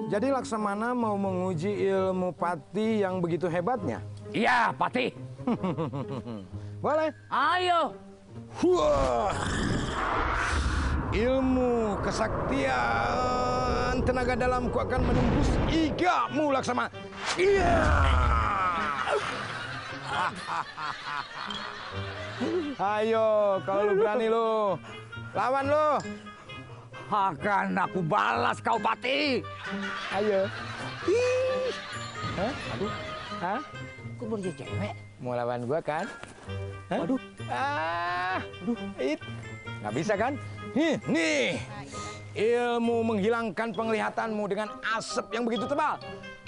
Jadi Laksamana mau menguji ilmu Patih yang begitu hebatnya? Iya, Patih. Boleh. Ayo. Wah. Ilmu kesaktian tenaga dalamku akan menembus igamu Laksamana. Iya. Ayo, kalau lu berani lu. Lawan lu. Akan aku balas kau, Patih. Ayo. Hah? Aduh. Hah? Kok baru jadi cewek? Mau lawan gua kan? Hah? Aduh. Aduh. Nggak bisa kan? Nih. Ilmu menghilangkan penglihatanmu dengan asap yang begitu tebal.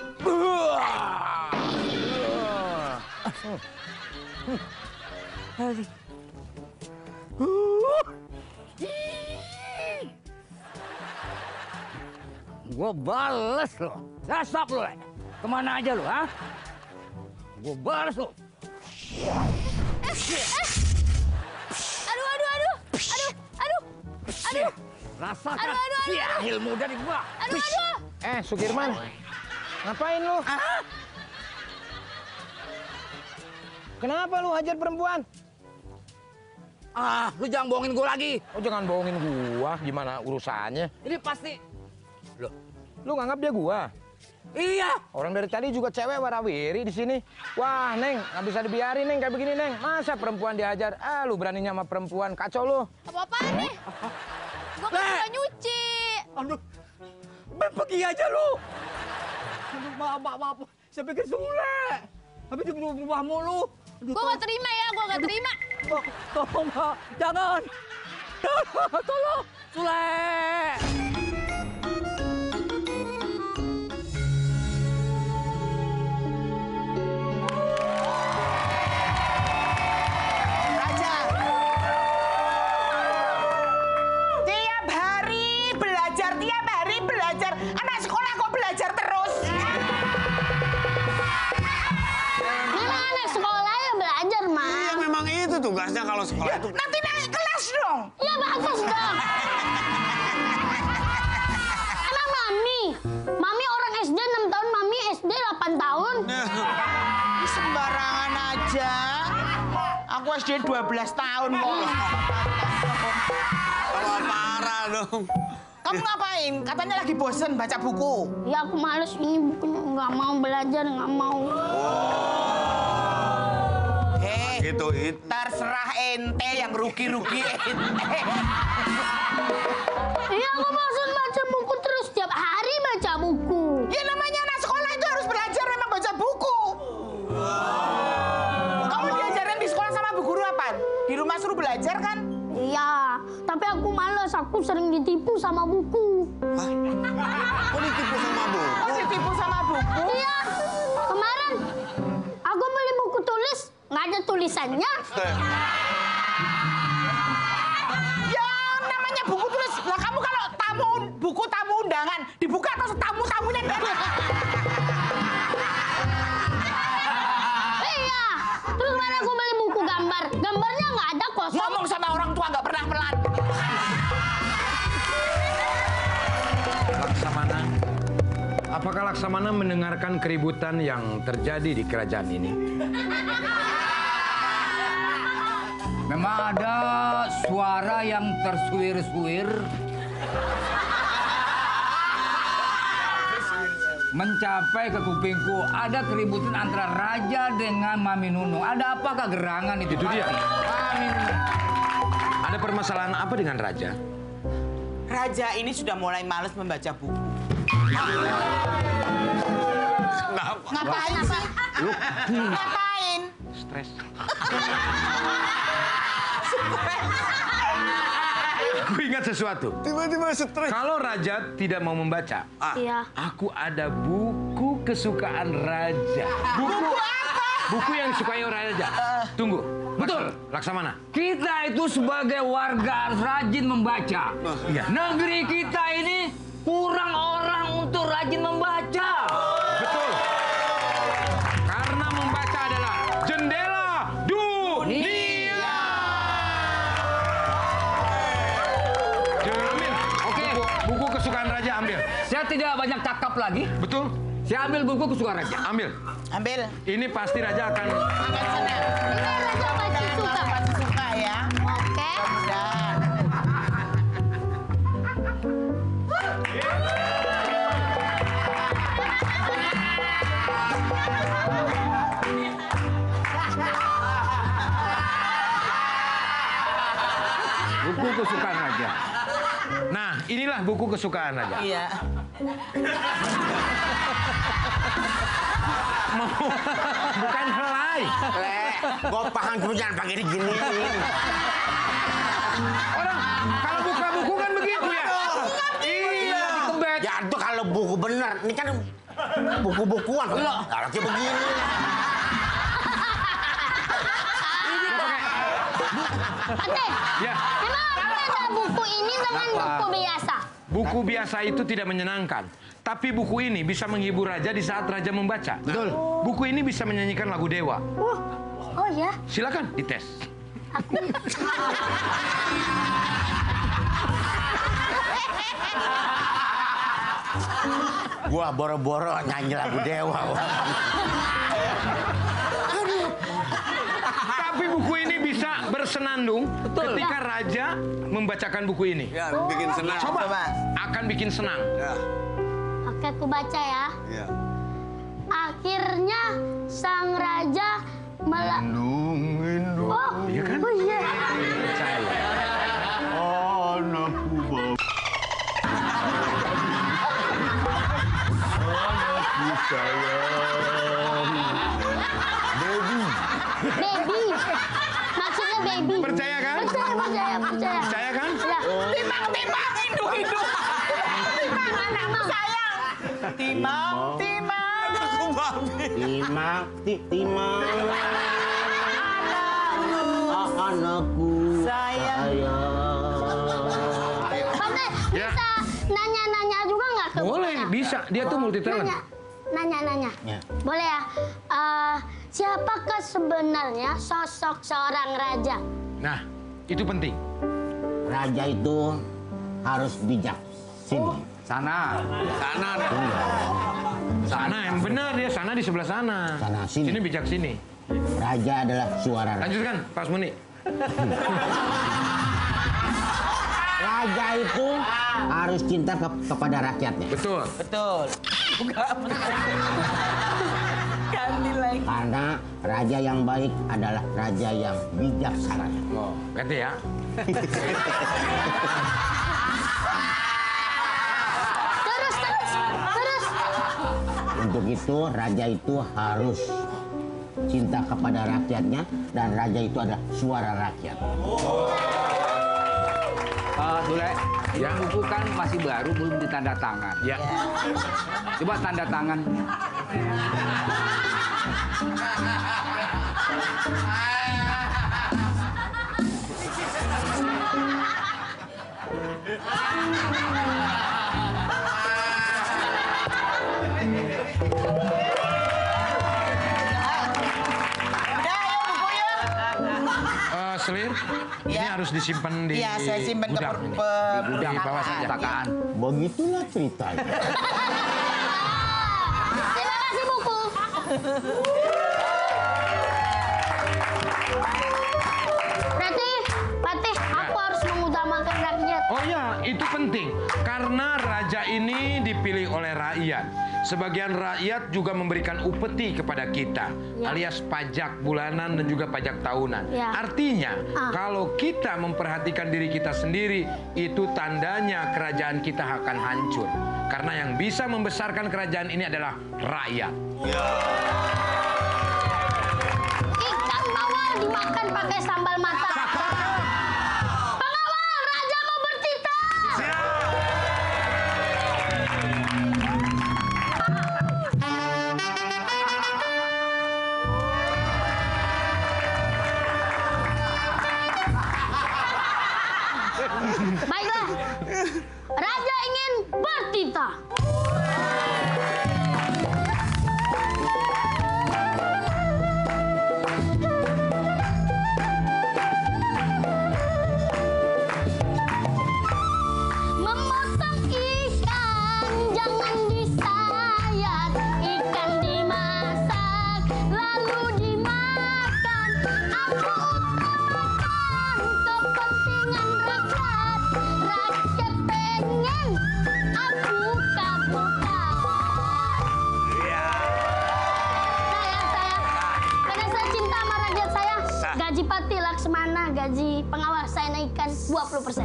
Gua balas lo. Dasap lo. Kemana aja lo, ha? Gua balas lo. Aduh. Rasakan ilmu dari gua. Aduh. Sukirman. Ngapain lu? Kenapa lu hajar perempuan? Lu jangan bohongin gua lagi. Oh, jangan bohongin gua. Gimana urusannya? Ini pasti. Loh, Lu nganggap dia gua? iya. Orang dari tadi juga cewek warawiri di sini. Wah, Neng, nggak bisa dibiarin, Neng, kayak begini, Neng. Masa perempuan dihajar? Lu beraninya sama perempuan, kacau lu. Apa-apaan nih? Gua kan udah nyuci. Aduh, pergi aja lu. Aduh, maaf. Saya pikir Sule. Tapi dia berubah mulu. Aduh, Gua nggak terima ya, gua nggak terima. tolong, Mbak. Jangan. Tolong. Sule. Anak sekolah kok belajar terus? Mana anak sekolah yang belajar, Ma? Iya, memang itu tugasnya kalau sekolah itu. Nanti naik kelas dong. Ya bagus dong. Emang Mami orang SD 6 tahun, Mami SD 8 tahun. Sembarangan aja. Aku SD 12 tahun kok. Kalau parah dong. Kamu ngapain? Katanya lagi bosen baca buku. Ya aku males ini bukunya, nggak mau belajar, nggak mau. Gitu, Terserah ente yang rugi-rugi ente. Iya aku bosan baca buku terus tiap hari baca buku. Ya namanya anak sekolah itu harus belajar memang baca buku. Kamu diajarin di sekolah sama bu guru apa? Di rumah suruh belajar kan? Iya, tapi aku males, aku sering ditipu sama buku. Hah? Kok ditipu sama buku? Oh, ditipu sama buku? Iya, kemarin aku beli buku tulis, nggak ada tulisannya. Ya namanya buku tulis. Lah kamu kalau buku tamu undangan dibuka atau tamu-tamunya kan? Iya, terus kemarin aku beli buku gambar, gambarnya nggak ada kosong. Ngomong sama orang tua nggak pernah pelan. Laksamana, apakah Laksamana mendengarkan keributan yang terjadi di kerajaan ini? Memang ada suara yang tersuir-suir. Mencapai ke kupingku, ada keributan antara raja dengan Mami Nunung. Ada apakah gerangan itu? Itu dia. Mami Nunung. Ada permasalahan apa dengan raja? Raja ini sudah mulai males membaca buku. Kenapa? Ngapain sih? Ngapain? Stres. Aku ingat sesuatu. Tiba-tiba stres. Kalau raja tidak mau membaca, Iya. aku ada buku kesukaan raja. Buku apa? Buku yang disukai orang raja. Tunggu. Betul. Laksamana. Kita itu sebagai warga harus rajin membaca. Iya. Negeri kita ini kurang orang untuk rajin membaca. Betul. Karena membaca adalah jendela dunia. Ambil. Oke. Buku kesukaan raja ambil. Saya tidak banyak yang cakep lagi. Betul? Saya ambil buku kesukaan raja. Ambil. Ambil. Ini pasti raja akan... Akan senang. Ini raja pasti suka. Pasti suka ya. Oke. Dan Buku kesukaan raja. Nah, inilah buku kesukaan raja. iya. Bukan helai. Le, gua paham cuma jangan pakai digini. Orang kalau buka buku kan begitu ya. Iya. Kebet. Ya itu kalau buku bener. Ini kan buku-bukuan. Kalau kayak begini. Patih. Ya. Emang apa beda buku ini dengan buku biasa? Buku biasa itu tidak menyenangkan. Tapi buku ini bisa menghibur raja di saat raja membaca. Betul. Buku ini bisa menyanyikan lagu dewa. Oh ya? Silakan dites. Gua boro-boro nyanyi lagu dewa. Tapi buku ini bisa bersenandung ketika raja membacakan buku ini. Ya, bikin senang. Coba. Akan bikin senang. Ya. Oke, aku baca ya. Ya. Akhirnya sang raja Oh, Iya kan? oh iya. Anakku bawa. Anakku sayang. Baby. Baby. Maksudnya baby. Percaya kan? Percaya. Percaya kan? Ya. Timang, hidup. Timang, anakku sayang. Timang. Aku babi. Timang, timang. Anakku Sayang. Patih, Ya. bisa nanya-nanya juga nggak ke Boleh, bukunya? bisa. Dia tuh multi talent. Nanya. Ya. Boleh ya? Siapakah sebenarnya sosok seorang raja? Nah, itu penting. Raja itu harus bijak. Sini. Sana. Sana yang benar dia, sana di sebelah sana. Sana, sini. Sini bijak sini. Raja adalah suara raja. Lanjutkan, Pak Muni. Raja itu harus cinta kepada rakyatnya. Betul. Betul. Ganti lagi. Karena raja yang baik adalah raja yang bijaksana. Oh, ganti ya. Terus. Untuk itu raja itu harus cinta kepada rakyatnya dan raja itu adalah suara rakyat. Sule, yang buku kan masih baru, belum ditanda tangan. Ya. Coba tanda tangan. Udah, ayo bukunya. Selir, ini Ya. harus disimpan di Iya, saya simpan ke gudang ini. Gudang Di bawah saja. perpustakaan. Begitulah ceritanya. Terima kasih buku. Berarti, Patih, aku harus mengutamakan rakyat. Oh ya, itu penting. Karena raja ini dipilih oleh rakyat. Sebagian rakyat juga memberikan upeti kepada kita, Ya. alias pajak bulanan dan juga pajak tahunan. Ya. Artinya, Ah. kalau kita memperhatikan diri kita sendiri, itu tandanya kerajaan kita akan hancur. Karena yang bisa membesarkan kerajaan ini adalah rakyat. Ikan bawal dimakan pakai sambal mata. Pengawal, raja mau bertita. Baiklah, raja ingin bertita. lagi, pengawas saya naikkan 20%.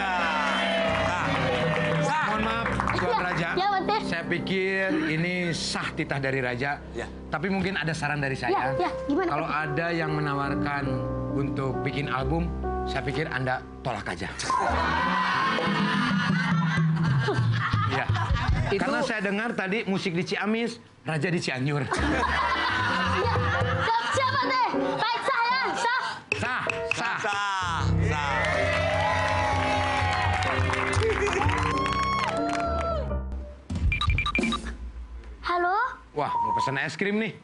Mohon maaf, Tuan Raja. Ya, Bante. Saya pikir ini sah titah dari Raja. Ya. Tapi mungkin ada saran dari saya. Ya, gimana, Kalau Bante? ada yang menawarkan untuk bikin album, saya pikir Anda tolak aja. Ya. Karena saya dengar tadi musik di Ciamis, Raja di Cianjur. Ya, siap, Bante. Baik, sah ya, sah. Sah, sah. Sah. Halo? Wah, mau pesan es krim nih.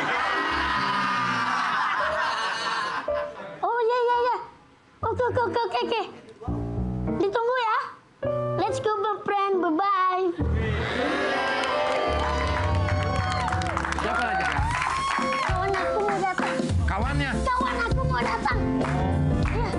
Oh, ya. Oke. Ditunggu ya. Let's go, my friend. Bye-bye. Siapa Raja? Kawan aku mau datang. Kawannya. Kawan aku mau datang. Ya.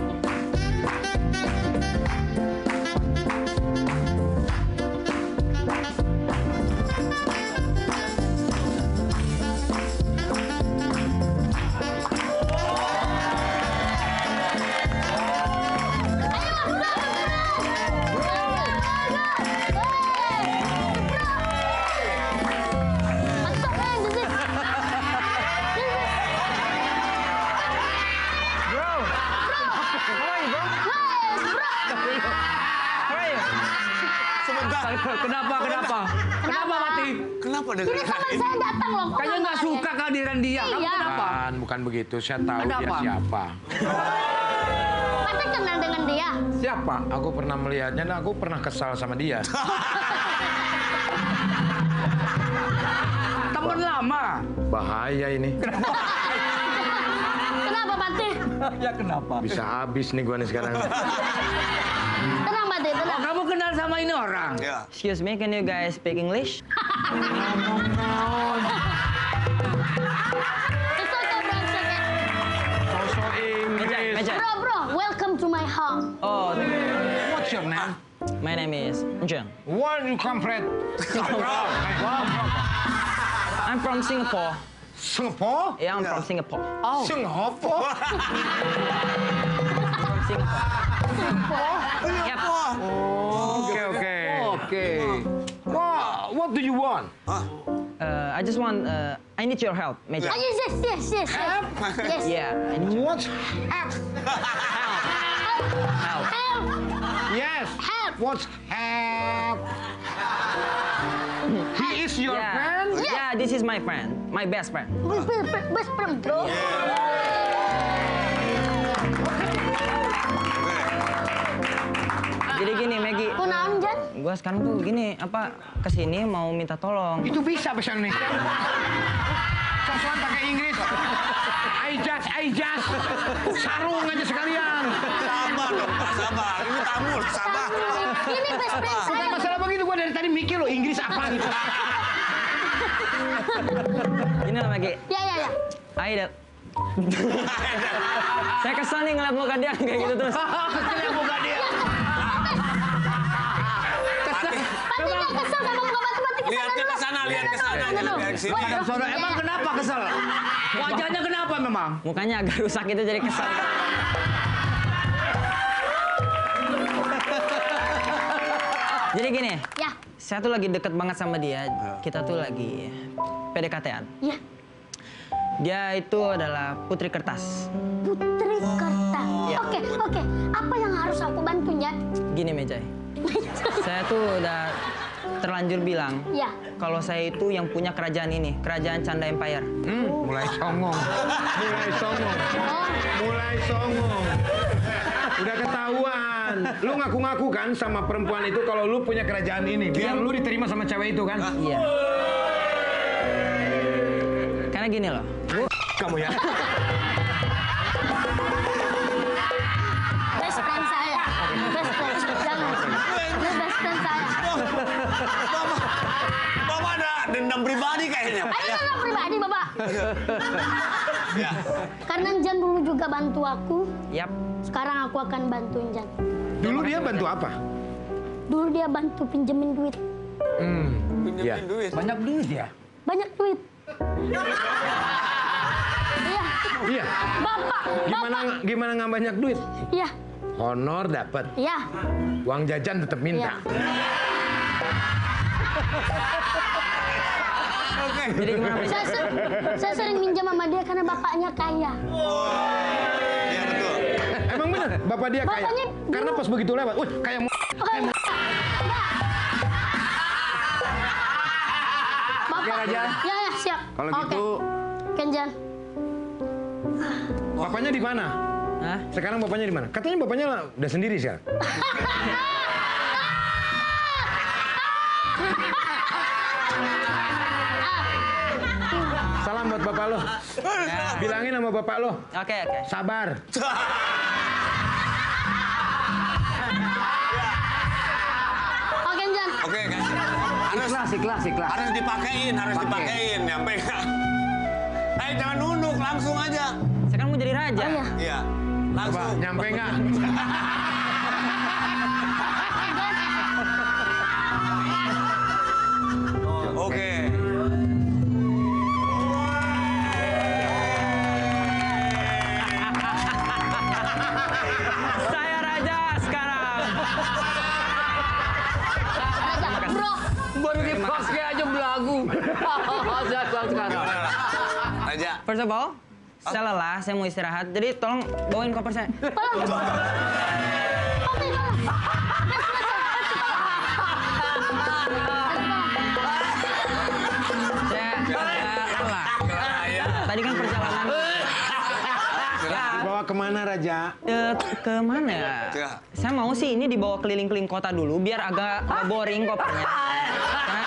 Kenapa? Kenapa, Mati? Kenapa dengan Ini teman saya datang loh. kok Kayaknya nggak ada? suka kehadiran dia. Kamu Iya. kenapa? Bukan begitu, saya tahu Ada dia apa? siapa. Pasti kenal dengan dia. Siapa? Aku pernah melihatnya dan aku pernah kesal sama dia. Teman lama. Bahaya ini. Kenapa, Pati? Ya kenapa? Bisa habis nih gua nih sekarang. Tenang, Pati, Oh, tenang. kamu kenal sama ini orang? Ya. Excuse me, can you guys speak English? It's okay, bro. It's okay. Sosok Inggris. Meja. Bro, welcome to my home. Oh, What's your name? my name is John. Where you come from? I'm from Singapore. Singapore? Yeah, I'm from Singapore. Singapore? From Singapore. Yep. Okay. What do you want? I just want. I need your help, Meja. Ah, yes. Yes. Yeah. I need your What's help? help. Help. Yes. Help. What's help? He is your Yeah. friend? Yeah, this is my friend, my best friend. Best friend, bro. Jadi gini, Maggie. Kunaon, Jan? Gua sekarang tuh gini, kesini mau minta tolong. Itu bisa bahasa Indonesia. Sosokan pakai Inggris. I just. Sarung aja sekalian. Sabar dong, Pak, sabar. Ini tamu, sabar. Ini best friend Bukan saya. masalah begitu, gua dari tadi mikir loh Inggris apa gitu. Gini lah, Maggie. Ya. Aida. Saya kesel nih ngeliat muka dia kayak gitu terus. Pati nggak kesel sama muka Pati kesel. Lihatnya ke sana, lihat ke sana, jangan lihat ke sini. Saudara, emang kenapa kesel? Wajahnya kenapa memang? Mukanya agak rusak itu jadi kesel. Jadi gini, Ya. saya tuh lagi deket banget sama dia. Kita tuh lagi PDKT-an. Ya. Dia itu adalah putri kertas. Putri Kertas. Ya. Oke. Apa yang harus aku bantu, Jan? Gini, Mejai. Saya tuh udah terlanjur bilang Ya. kalau saya itu yang punya kerajaan ini, kerajaan Canda Empire. Mulai songong. Mulai songong. Udah ketahuan. Lu ngaku-ngaku kan sama perempuan itu kalau lu punya kerajaan ini. Biar lu diterima sama cewek itu kan? Iya. Karena gini loh, Kamu ya. Best friend saya. Best friend. Jangan. Lu best friend saya. Bapak ada dendam pribadi kayaknya. Ayo dendam pribadi, Bapak. Karena Jan dulu juga bantu aku. yap. Sekarang aku akan bantuin Jan. Dulu dia bantu apa? Dulu dia bantu pinjemin duit. Pinjemin duit. Banyak duit ya? Banyak duit. Iya. Iya. Bapak. Gimana nggak banyak duit? Iya. Honor dapat. Iya. Uang jajan tetap minta. Oke. Jadi gimana? Pak? Saya sering minjam sama dia karena bapaknya kaya. Iya betul. Emang bener bapak dia kaya? Bapaknya Karena pas begitu lewat, wih kayak Bapak. Raja. Ya, siap. Kalau Oke. gitu, Kenjan. bapaknya di mana? Hah? Sekarang bapaknya di mana? Katanya bapaknya udah sendiri sekarang. Salam buat bapak lo. Bilangin sama bapak lo. Oke. Sabar. Oke, Kenjan. Oke kan. Harus Ikhlas. harus dipakein nyampe nggak? Jangan nunduk, langsung aja. Saya kan mau jadi raja. Oh iya. Iya. Coba Langsung. nyampe nggak? Oke. Saya raja sekarang. Bro, Baru di pakai aja belagu. Sekarang. Raja. First of all, saya lelah, saya mau istirahat. Jadi tolong bawain koper saya. Saya lelah. Tadi kan perjalanan. Dibawa kemana Raja? Ke mana ya? Ya. Saya mau sih ini dibawa keliling-keliling kota dulu biar agak boring kopernya. Karena,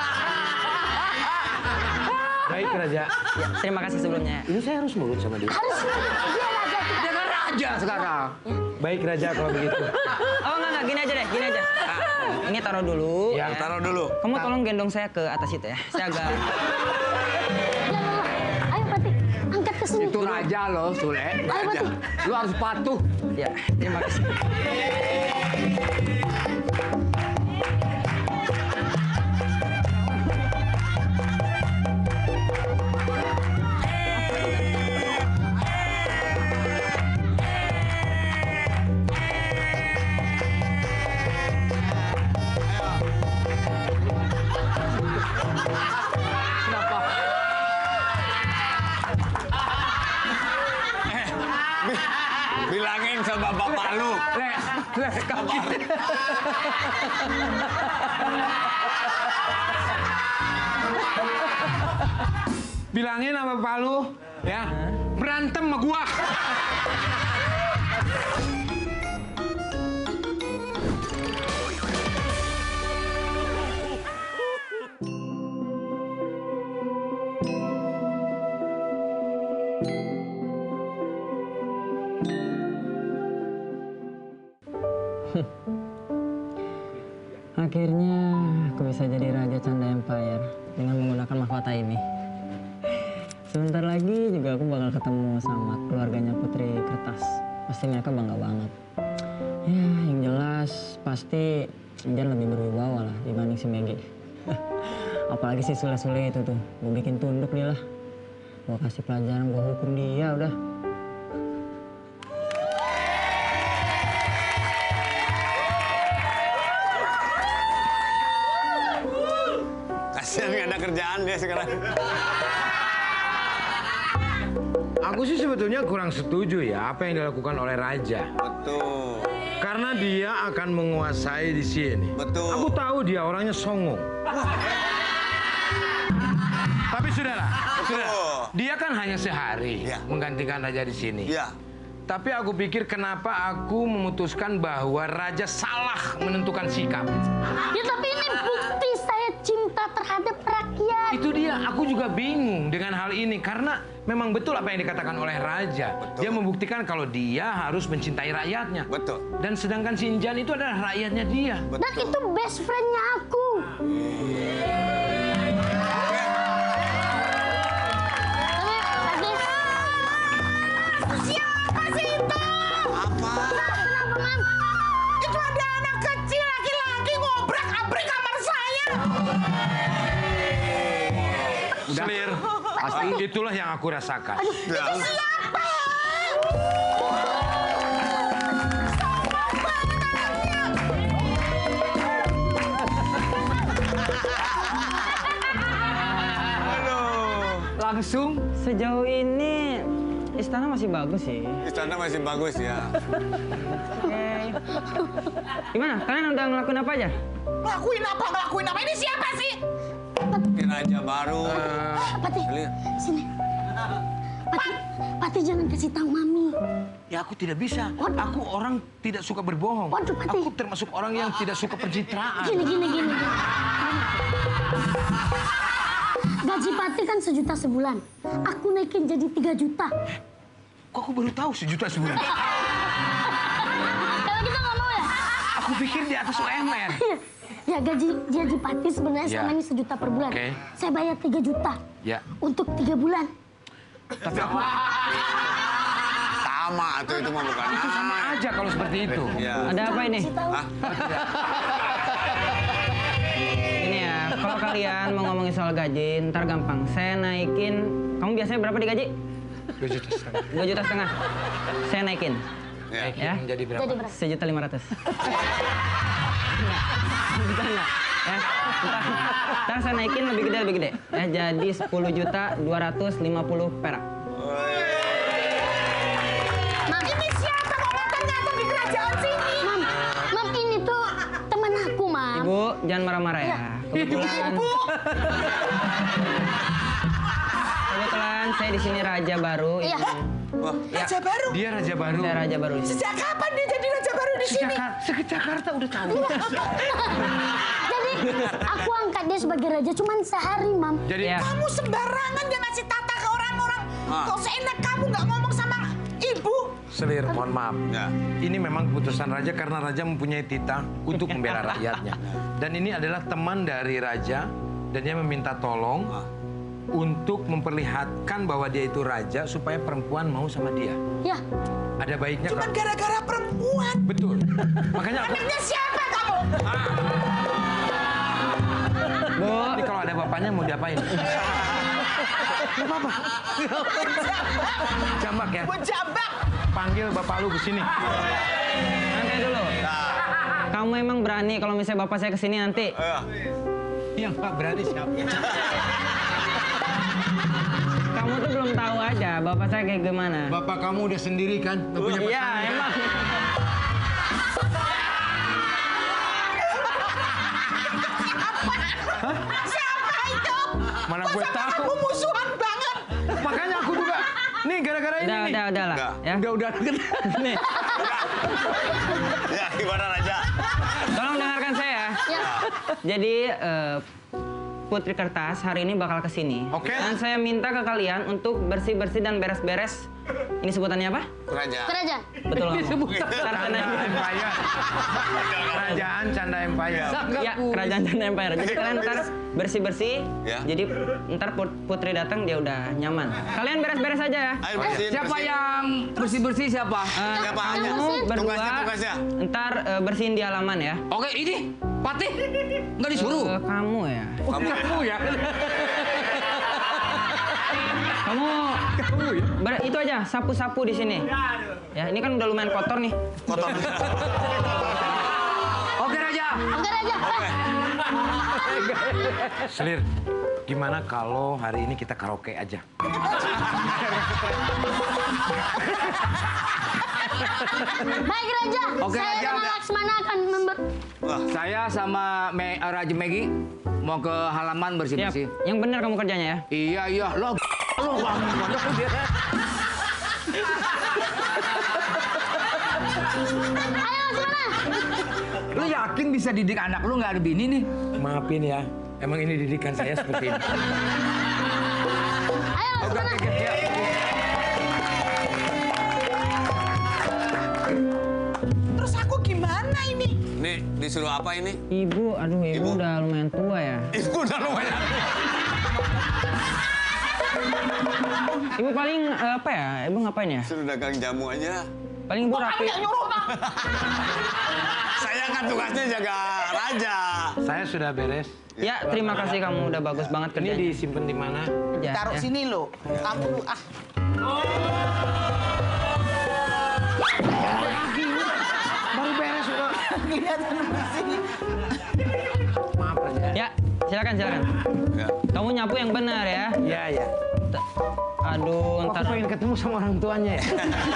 Baik Raja. ya, terima kasih sebelumnya. Ini saya harus nurut sama dia. harus dia raja kita. Dia kan raja sekarang. Baik Raja kalau begitu. Oh enggak, gini aja deh, gini aja. Ini taruh dulu. Ya, Taruh dulu. Kamu tolong gendong saya ke atas itu ya. Saya agak... Jangan. Ayo, Pati. Angkat ke sini. Itu raja loh, Sule. Ayo, Pati. Lu harus patuh. Ya, terima kasih. Bilangin sama bapak lu. Bilangin sama bapak lu, ya, berantem sama gua. Akhirnya aku bisa jadi Raja Canda Empire dengan menggunakan mahkota ini. Sebentar lagi juga aku bakal ketemu sama keluarganya Putri Kertas. Pasti mereka bangga banget. Ya, yang jelas pasti Injan lebih berwibawa lah dibanding si Megi. Apalagi si Sule-Sule itu tuh. Gue bikin tunduk dia lah. Gue kasih pelajaran, gue hukum dia udah. Kasihan nggak ada kerjaan dia sekarang. Aku sih sebetulnya kurang setuju ya apa yang dilakukan oleh Raja. Betul. Karena dia akan menguasai di sini. Betul. Aku tahu dia orangnya songong. Tapi sudahlah. Betul. Dia kan hanya sehari Ya. menggantikan Raja di sini. Iya. Tapi aku pikir kenapa aku memutuskan bahwa Raja salah menentukan sikap. Ya, tapi ini bukti saya cinta terhadap rakyat. Itu dia, aku juga bingung dengan hal ini karena memang betul apa yang dikatakan oleh Raja. Betul. Dia membuktikan kalau dia harus mencintai rakyatnya. Betul. Dan sedangkan Sinjan itu adalah rakyatnya dia. Dan itu best friend-nya aku. Siapa sih itu? Apa? Tenang, Paman. Itu ada anak kecil laki-laki ngobrak-abrik kamar saya. Selir, Pasti itulah yang aku rasakan. Aduh, Itu siapa? Langsung. Sejauh ini istana masih bagus sih. Istana masih bagus ya. Oke. Gimana? Kalian udah ngelakuin apa aja? Ngelakuin apa? Ini siapa sih? Ini raja baru. Pati, Lihat. sini. Pati jangan kasih tahu Mami. Ya aku tidak bisa. Waduh. Aku orang tidak suka berbohong. Waduh, Pati. Aku termasuk orang yang tidak suka pencitraan. Gini. Gaji Pati kan 1 juta sebulan. Aku naikin jadi 3 juta. Kok aku baru tahu 1 juta sebulan? Kalau kita nggak mau ya? Aku pikir di atas UMR. Ya gaji Pati sebenarnya Ya. selama ini 1 juta per bulan. Oke. Saya bayar 3 juta. Ya. Untuk 3 bulan. Tapi aku Sama tuh itu mah bukan. itu sama aja kalau seperti itu. Ya. Ada apa ini? Kasih tahu. Ini ya, kalau kalian mau ngomongin soal gaji, ntar gampang. Saya naikin, kamu biasanya berapa digaji? 2,5 juta. 2,5 juta. Saya naikin. Ya. Ya, Menjadi berapa? Jadi berapa? 1.500.000. Enggak. Ya, ntar saya naikin lebih gede. Ya, jadi 10.250.000 perak. Mam, Ini siapa kok ngatur-ngatur di kerajaan sini? Mam, ini tuh teman aku, Mam. Ibu, jangan marah-marah ya. Kebetulan saya di sini raja baru. Iya. Wah, Raja baru? Dia raja baru. Saya raja baru di sini. Sejak kapan dia jadi raja baru di sini? Sejak Jakarta udah tahu. Jadi aku angkat dia sebagai raja cuman sehari, Mam. Jadi Ya. Kamu sembarangan yang ngasih tata ke orang-orang. Kok seenak kamu nggak ngomong sama ibu? Selir, mohon maaf. Ya. Ini memang keputusan raja karena raja mempunyai titah untuk membela rakyatnya. Dan ini adalah teman dari raja dan dia meminta tolong untuk memperlihatkan bahwa dia itu raja supaya perempuan mau sama dia. Ya, Ada baiknya Cuman kalau gara-gara perempuan. betul. Makanya aku Anaknya siapa kamu? Bu, tapi kalau ada bapaknya mau diapain? Gak apa-apa. Jambak ya. Buat jambak. Panggil bapak lu ke sini. nanti dulu. Kamu emang berani kalau misalnya bapak saya kesini nanti? Yang nggak berani siapa? Kamu tuh belum tahu aja bapak saya kayak gimana. Bapak kamu udah sendiri kan? Nggak punya Iya, pasangan. emang. Siapa itu? Mana Kok gue sama tahu. kamu musuhan banget. Makanya aku juga. Nih gara-gara ini nih. Udah lah. Ya. Udah. Nih, Ya, gimana raja? tolong dengarkan saya. ya. Jadi Putri Kertas hari ini bakal kesini. Oke. Dan saya minta ke kalian untuk bersih-bersih dan beres-beres. Ini sebutannya apa? Raja. Kerajaan. Betul kamu. Ntar Canda kena- Empire. Kerajaan Canda Empire. Ya, kerajaan Canda Empire. Jadi kalian ntar bersih-bersih. Ya. Jadi ntar Putri datang dia udah nyaman. Kalian beres-beres aja ya. Ayo bersihin. Siapa bersihin. yang bersih-bersih siapa? Siapa hanya? Kamu berdua Tugasnya. ntar bersihin di halaman ya. Oke, ini Pati nggak disuruh. Kamu ya. Kamu ya. Kamu itu aja sapu-sapu di sini. Ya, ini kan udah lumayan kotor nih. Kotor. Oke, Raja. Oke, Raja. Selir, gimana kalau hari ini kita karaoke aja? Baik, Raja. Oke, Saya Raja, sama udah. Laksmana akan Saya sama Raja Megi mau ke halaman Siap. bersih-bersih. Yang benar kamu kerjanya ya. Iya, lo bang. Ayo, Laksmana. Lu yakin bisa didik anak lu nggak ada bini nih? Maafin ya, emang ini didikan saya seperti ini. Ayo, Laksmana. Terus aku gimana ini? Nih, disuruh apa ini? Ibu, aduh ibu Ibu. udah lumayan tua ya. Ibu udah lumayan. Ibu paling apa ya? Ibu ngapain ya? Suruh dagang jamu aja. Paling ibu rapi. Nggak nyuruh bang. Saya kan tugasnya jaga raja. Saya sudah beres. Ya, terima kasih kamu udah bagus banget Ini kerjanya. disimpan di mana? Ya, Taruh ya. sini lo. Kamu Baru beres sudah. kelihatan di sini. Maaf Raja. Ya, silakan. Ya. Kamu nyapu yang benar ya. Iya, iya. Aduh, Aku ntar. pengen ketemu sama orang tuanya ya.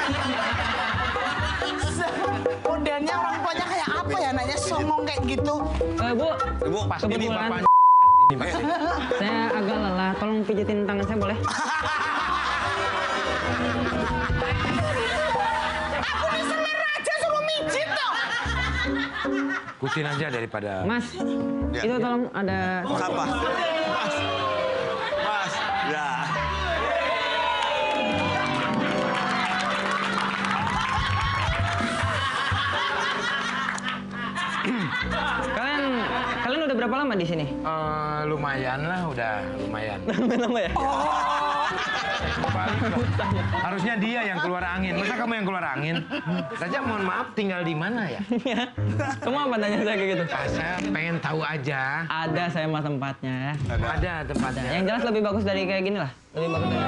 Modelnya orang tuanya kayak apa ya? Nanya songong kayak gitu. Bu, Ibu, Pas ini kebetulan bapak ini, Pak. saya agak lelah. Tolong pijitin tangan saya boleh? Aku disana raja suruh mijit dong. Ikutin aja daripada... Mas, Ya. itu tolong ada... Sampah. Mas. Mas. Ya. Kalian udah berapa lama di sini? Lumayan lah, udah lumayan. Lama ya? Balik lah. Harusnya dia yang keluar angin. Masa kamu yang keluar angin? Raja, mohon maaf, tinggal di mana ya? Kamu apa tanya saya kayak gitu? Saya pengen tahu aja. Ada saya mah tempatnya. Ada tempatnya. Yang jelas lebih bagus dari kayak gini lah. Lebih bagus dari...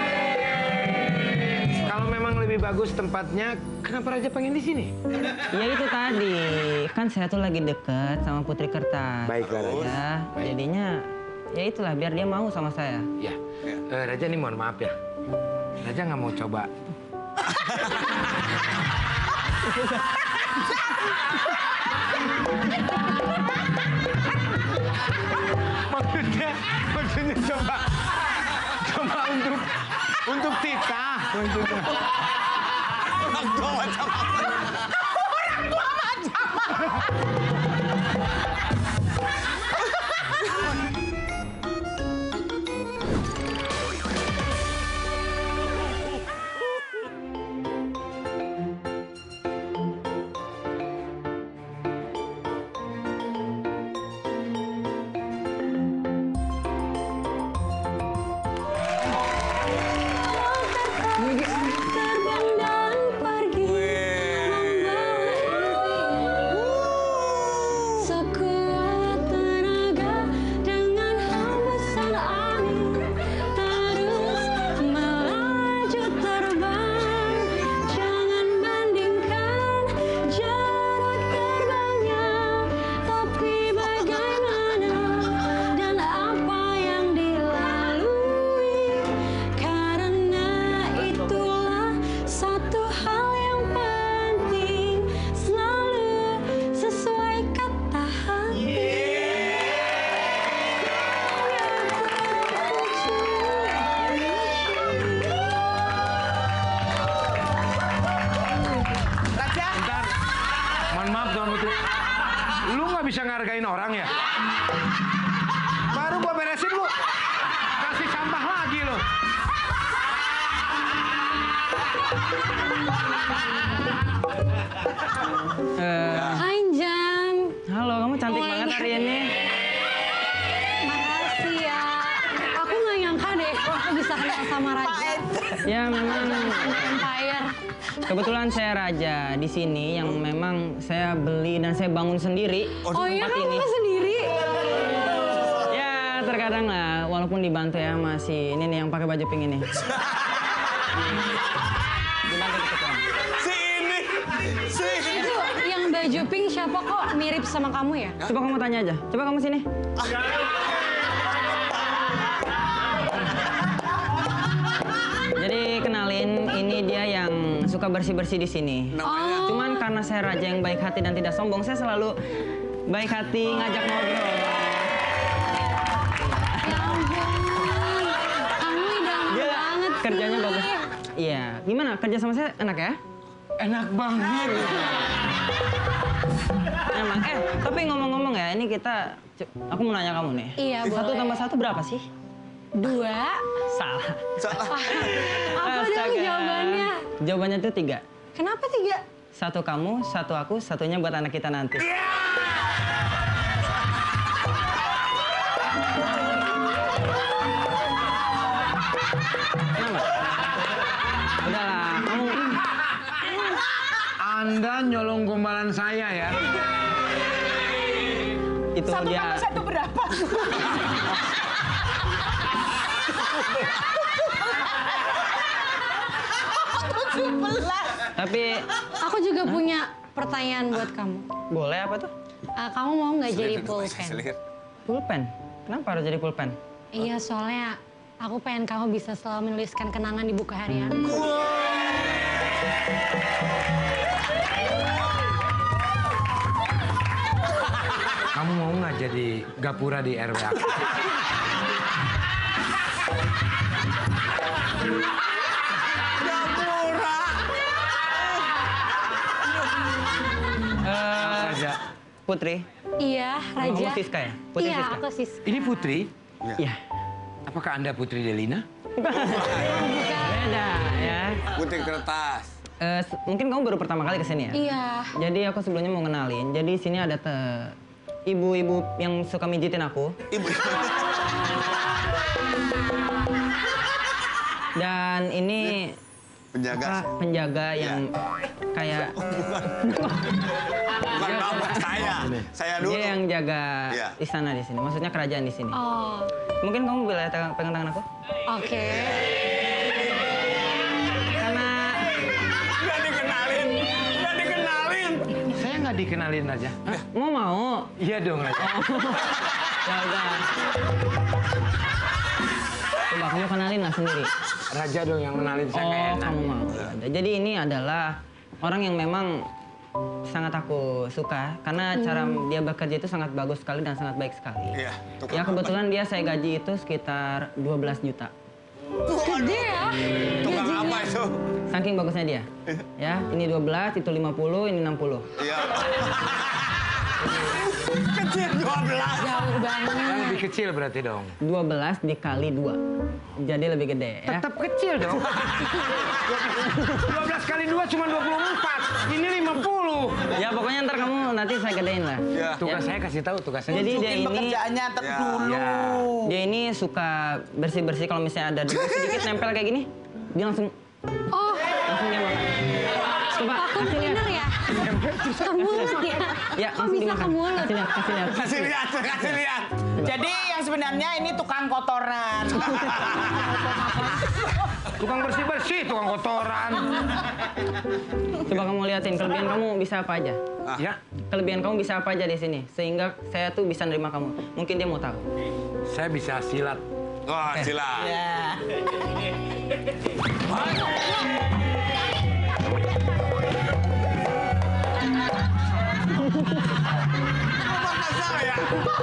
Kalau memang lebih bagus tempatnya, kenapa Raja pengen di sini? Ya itu tadi, kan saya tuh lagi deket sama Putri Kertas. Baiklah, Raja. Ya, jadinya ya itulah biar dia mau sama saya. Ya, Raja nih mohon maaf ya. Raja nggak mau coba. maksudnya coba untuk titah. Maksudnya. Orang tua macam apa? Terbang dan pergi sekuat tenaga dengan hembusan angin terus melaju terbang. Jangan bandingkan jarak terbangnya, tapi bagaimana dan apa yang dilalui. Karena itulah satu hal yang penting, selalu sesuai kata hati. Raja, Bentar. Mohon maaf Tuan Putri. Lu nggak bisa ngargain orang ya? Baru gua beresin lu. Kasih sampah lagi lu. Anjam, Halo, kamu cantik banget hari ini. makasih ya. Aku nggak nyangka deh aku bisa kenal sama Raja. Ya memang Empire. kebetulan saya raja di sini yang memang saya beli dan saya bangun sendiri Oh iya, tempat kamu ini. sendiri? Ya terkadang lah, walaupun dibantu ya masih ini nih yang pakai baju pink ini. Dibantu dikit doang. Si ini. Itu yang baju pink siapa kok mirip sama kamu ya? Coba kamu tanya aja. Coba kamu sini. Jadi kenalin, ini dia yang suka bersih-bersih di sini. Namanya. Cuman karena saya raja yang baik hati dan tidak sombong, saya selalu baik hati ngajak ngobrol. Ya ampun, kamu idaman Dia banget sih. kerjanya bagus. Iya, gimana? Kerja sama saya enak ya? Enak banget. Emang. Tapi ngomong-ngomong ya, ini kita, aku mau nanya kamu nih. Iya, Satu boleh. tambah satu berapa sih? 2. Salah. Apa dong Astaga. jawabannya? Jawabannya itu 3. Kenapa 3? Satu kamu, satu aku, satunya buat anak kita nanti. Kenapa? Udahlah, kamu Anda nyolong gombalan saya ya. Itu Satu dia. tambah satu berapa? Tapi Aku juga punya pertanyaan buat kamu. boleh apa tuh? Kamu mau nggak jadi pulpen? Pulpen. Kenapa harus jadi pulpen? Iya, soalnya aku pengen kamu bisa selalu menuliskan kenangan di buku harian. Kamu mau nggak jadi gapura di RW aku? Saja. Putri. Iya, Raja. Kamu Siska ya? Putri Iya, Siska? aku Siska. Ini Putri. Iya. Apakah Anda Putri Delina? Beda ya. Putih kertas. Mungkin kamu baru pertama kali kesini ya? Iya. Jadi aku sebelumnya mau kenalin. Jadi sini ada ibu-ibu yang suka mijitin aku. Ibu. Dan ini Penjaga. penjaga yang kayak Bukan bapak saya dulu. dia yang jaga Iya. istana di sini. Maksudnya kerajaan di sini. Oh, Mungkin kamu boleh pegang tangan aku? oke. Karena Nggak dikenalin. Saya nggak dikenalin aja. mau. Iya dong Raja. Ya udah. Coba kamu kenalin lah sendiri. Raja dong yang kenalin saya kayak Oh, enak. kamu mau. Ya udah. Jadi ini adalah orang yang memang sangat aku suka karena cara dia bekerja itu sangat bagus sekali dan sangat baik sekali. Iya. Ya kebetulan dia saya gaji itu sekitar 12 juta. Gede ya? Tukang apa itu? Saking bagusnya dia. Ya, ini 12, itu 50, ini 60. Iya. Kecil 12. Jauh banget. Kan lebih kecil berarti dong. 12 dikali 2. Jadi lebih gede ya. Tetap kecil dong. 12 kali 2 cuma 24. Ini 50. Ya pokoknya ntar kamu nanti saya gedein lah. Iya. Tugas saya kasih tahu tugasnya. Jadi dia Tunjukin ini pekerjaannya Ya. dulu. Ya. dia ini suka bersih-bersih kalau misalnya ada debu sedikit nempel kayak gini. Dia langsung Oh, dia makan. Coba aku kasih lihat. bener ya? Ke mulut ya? Ya, Kok langsung bisa dimakan. ke mulut? Kasih lihat, kasih lihat. Kasih lihat. Jadi yang sebenarnya ini tukang kotoran. Tukang bersih-bersih, tukang kotoran. Coba kamu liatin kelebihan kamu bisa apa aja. Ya, Kelebihan kamu bisa apa aja di sini sehingga saya tuh bisa nerima kamu. Mungkin dia mau tahu. saya bisa silat. Wah, silat. Ya. Saya.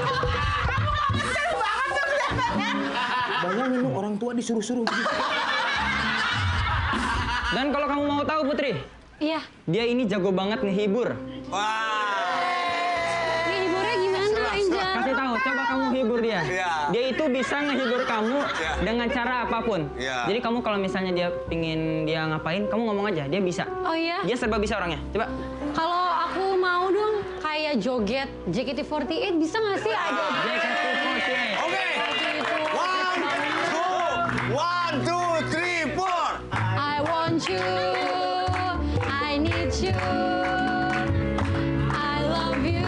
Banyak memang orang tua disuruh-suruh begitu. Dan kalau kamu mau tahu Putri, Iya. dia ini jago banget ngehibur. Wah. Ini hiburnya gimana, Angel? Kasih tahu, coba kamu hibur dia. Iya. Dia itu bisa ngehibur kamu Iya. dengan cara apapun. Iya. Jadi kamu kalau misalnya dia pingin dia ngapain, kamu ngomong aja, dia bisa. Oh iya? Dia serba bisa orangnya. Coba. Kalau aku mau dong kayak joget JKT48 bisa nggak sih ada JKT48. Oke. gitu? 1, 2, 3, 4. I want you, I need you, I love you.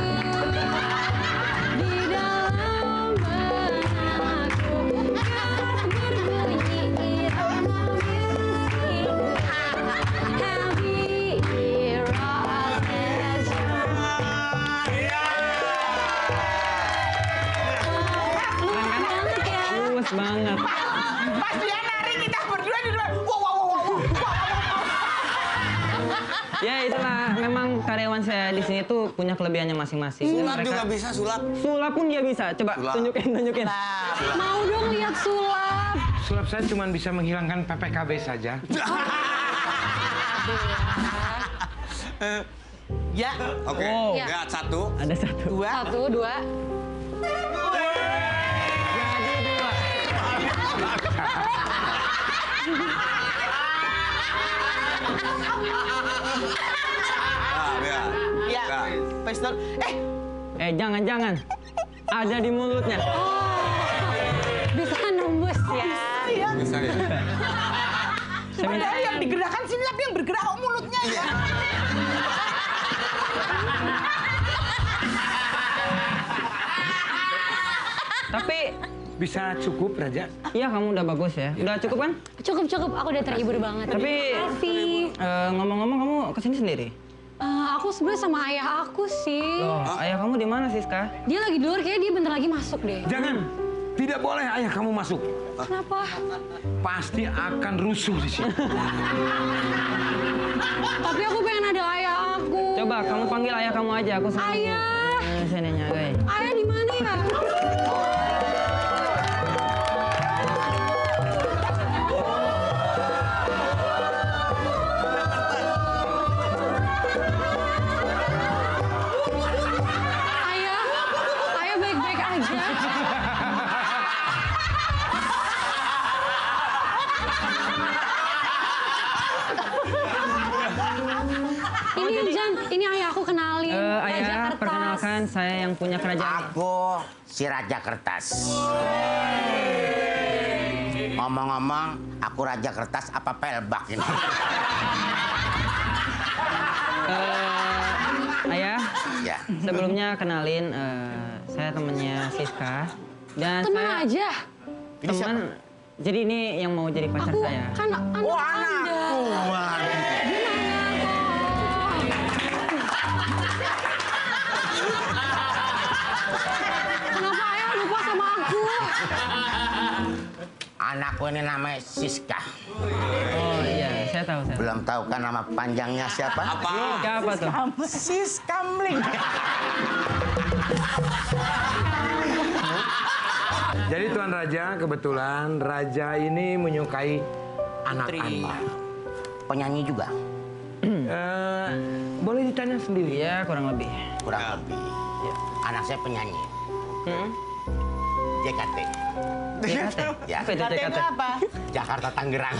Di dalam benakku berbunyi irama musik. Happy Roses. Luas banget ya. Luas banget. Pas dia nari kita berdua di depan. Wow, wow, wow, wow, wow. Ya itulah, memang karyawan saya di sini tuh punya kelebihannya masing-masing. Dan Sulap juga bisa, sulap. Sulap pun dia bisa. Coba Sulap. tunjukin. Mau dong lihat sulap. Sulap saya cuma bisa menghilangkan PPKB saja. Ya. Oke. Wow. Ya, 1. Ada satu. Dua. 1, 2. Jadi dua. Nah, ya. Ya. Nah. Pistol. Jangan. Ada di mulutnya. Bisa nembus ya. Bisa ya. Saya minta- Padahal yang digerakkan sini tapi yang bergerak mulutnya ya. bisa cukup, Raja? Iya, kamu udah bagus ya. Udah cukup kan? Cukup, aku udah terhibur banget. Tapi ngomong-ngomong kamu kesini sendiri? Aku sebenarnya sama ayah aku sih. Loh, ayah kamu di mana, Siska? Dia lagi di luar, kayaknya dia bentar lagi masuk deh. Jangan, tidak boleh ayah kamu masuk. Kenapa? Pasti akan rusuh di sini. Tapi aku pengen ada ayah aku. Coba kamu panggil ayah kamu aja, aku sama. Ayah. Sininya, guys. Ayah di mana ya? Ayah baik-baik aja. Ini ayah aku kenalin. Raja Ayah, Kertas. perkenalkan saya yang punya kerajaan. Aku si Raja Kertas. Ngomong-ngomong, aku Raja Kertas apa pelbak ini? Ayah, Ya. sebelumnya kenalin, saya temannya Siska. Dan Teman saya aja. teman. Jadi ini yang mau jadi pacar Aku saya. kan anak Anda. Kenapa ayah lupa sama aku? Anakku ini namanya Siska. Oh iya, saya tahu. Belum tahu kan nama panjangnya siapa? Siapa tuh? Siskamling. Jadi Tuan Raja, kebetulan Raja ini menyukai anak Anda. Penyanyi juga? Boleh ditanya sendiri. Iya, kurang lebih. Kurang lebih. Anak saya penyanyi. JKT. JKT? Ya. Apa itu JKT? apa? Jakarta Tangerang.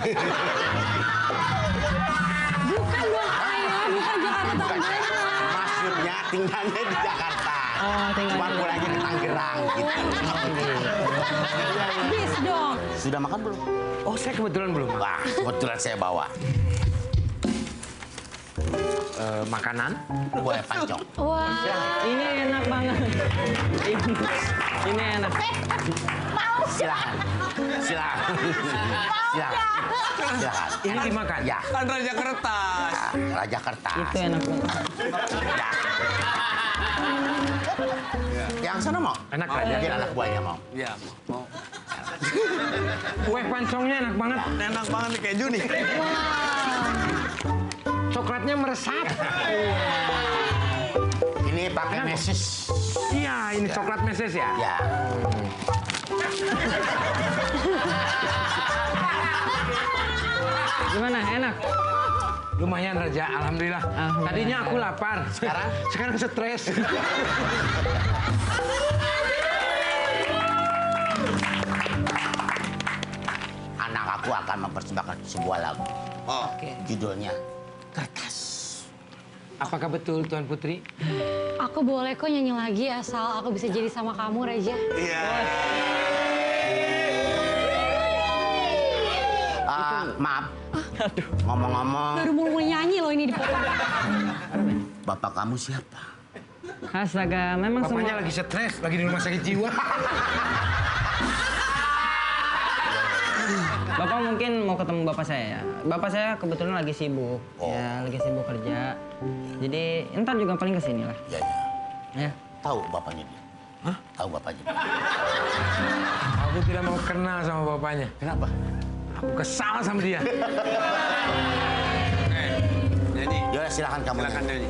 Bukan dong ayah, bukan Jakarta Tangerang. Maksudnya tinggalnya di Jakarta. Oh, tinggal Cuma di pulangnya ke Tangerang gitu. Bis dong. Sudah makan belum? Oh, saya kebetulan belum. Wah, kebetulan saya bawa. Makanan? Kue pancong. Wah. Ini enak banget. Ini enak. Silakan. Silakan. Silakan. Silakan. Ini dimakan? Ya. Kan Raja Kertas. Raja Kertas. Itu enak banget. Ya. Yang sana mau? Enak Raja. Mungkin anak buahnya mau. Ya, mau. Kue pancongnya enak banget. Enak banget nih keju nih. Coklatnya meresap. Ini pakai meses. Iya, ini coklat meses ya? Ya. Gimana? Enak? Lumayan Raja, alhamdulillah. Alhamdulillah. Tadinya aku lapar. Sekarang stres. Anak aku akan mempersembahkan sebuah lagu. Oh. Judulnya Kertas. Apakah betul Tuan Putri? Aku boleh kok nyanyi lagi asal aku bisa jadi sama kamu, Raja. Iya. Maaf. Ngomong-ngomong, Baru mulai nyanyi loh ini dipotong. bapak kamu siapa? Astaga, memang Bapaknya semua... lagi stres, lagi di rumah sakit jiwa. Bapak mungkin mau ketemu bapak saya ya. Bapak saya kebetulan lagi sibuk. Ya, lagi sibuk kerja. Jadi ntar juga paling kesini lah. Ya, ya. Ya. Tahu bapaknya dia? Hah? Tahu bapaknya dia? Aku tidak mau kenal sama bapaknya. Kenapa? Aku kesal sama dia. Nyanyi. Ya silakan kamu. Silakan nyanyi.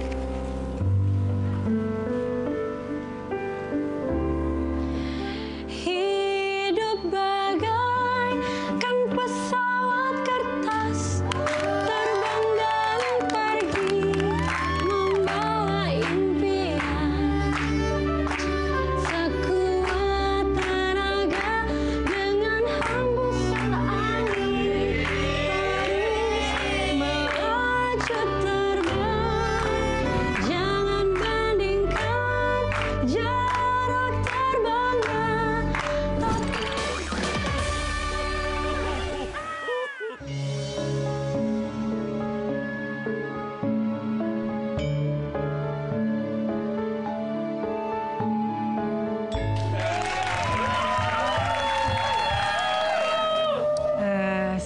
Hidup bagaikan pesawat kertas, terbang dan pergi, membawa impian. Sekuat tenaga dengan hembusan angin, terus melaju terbang.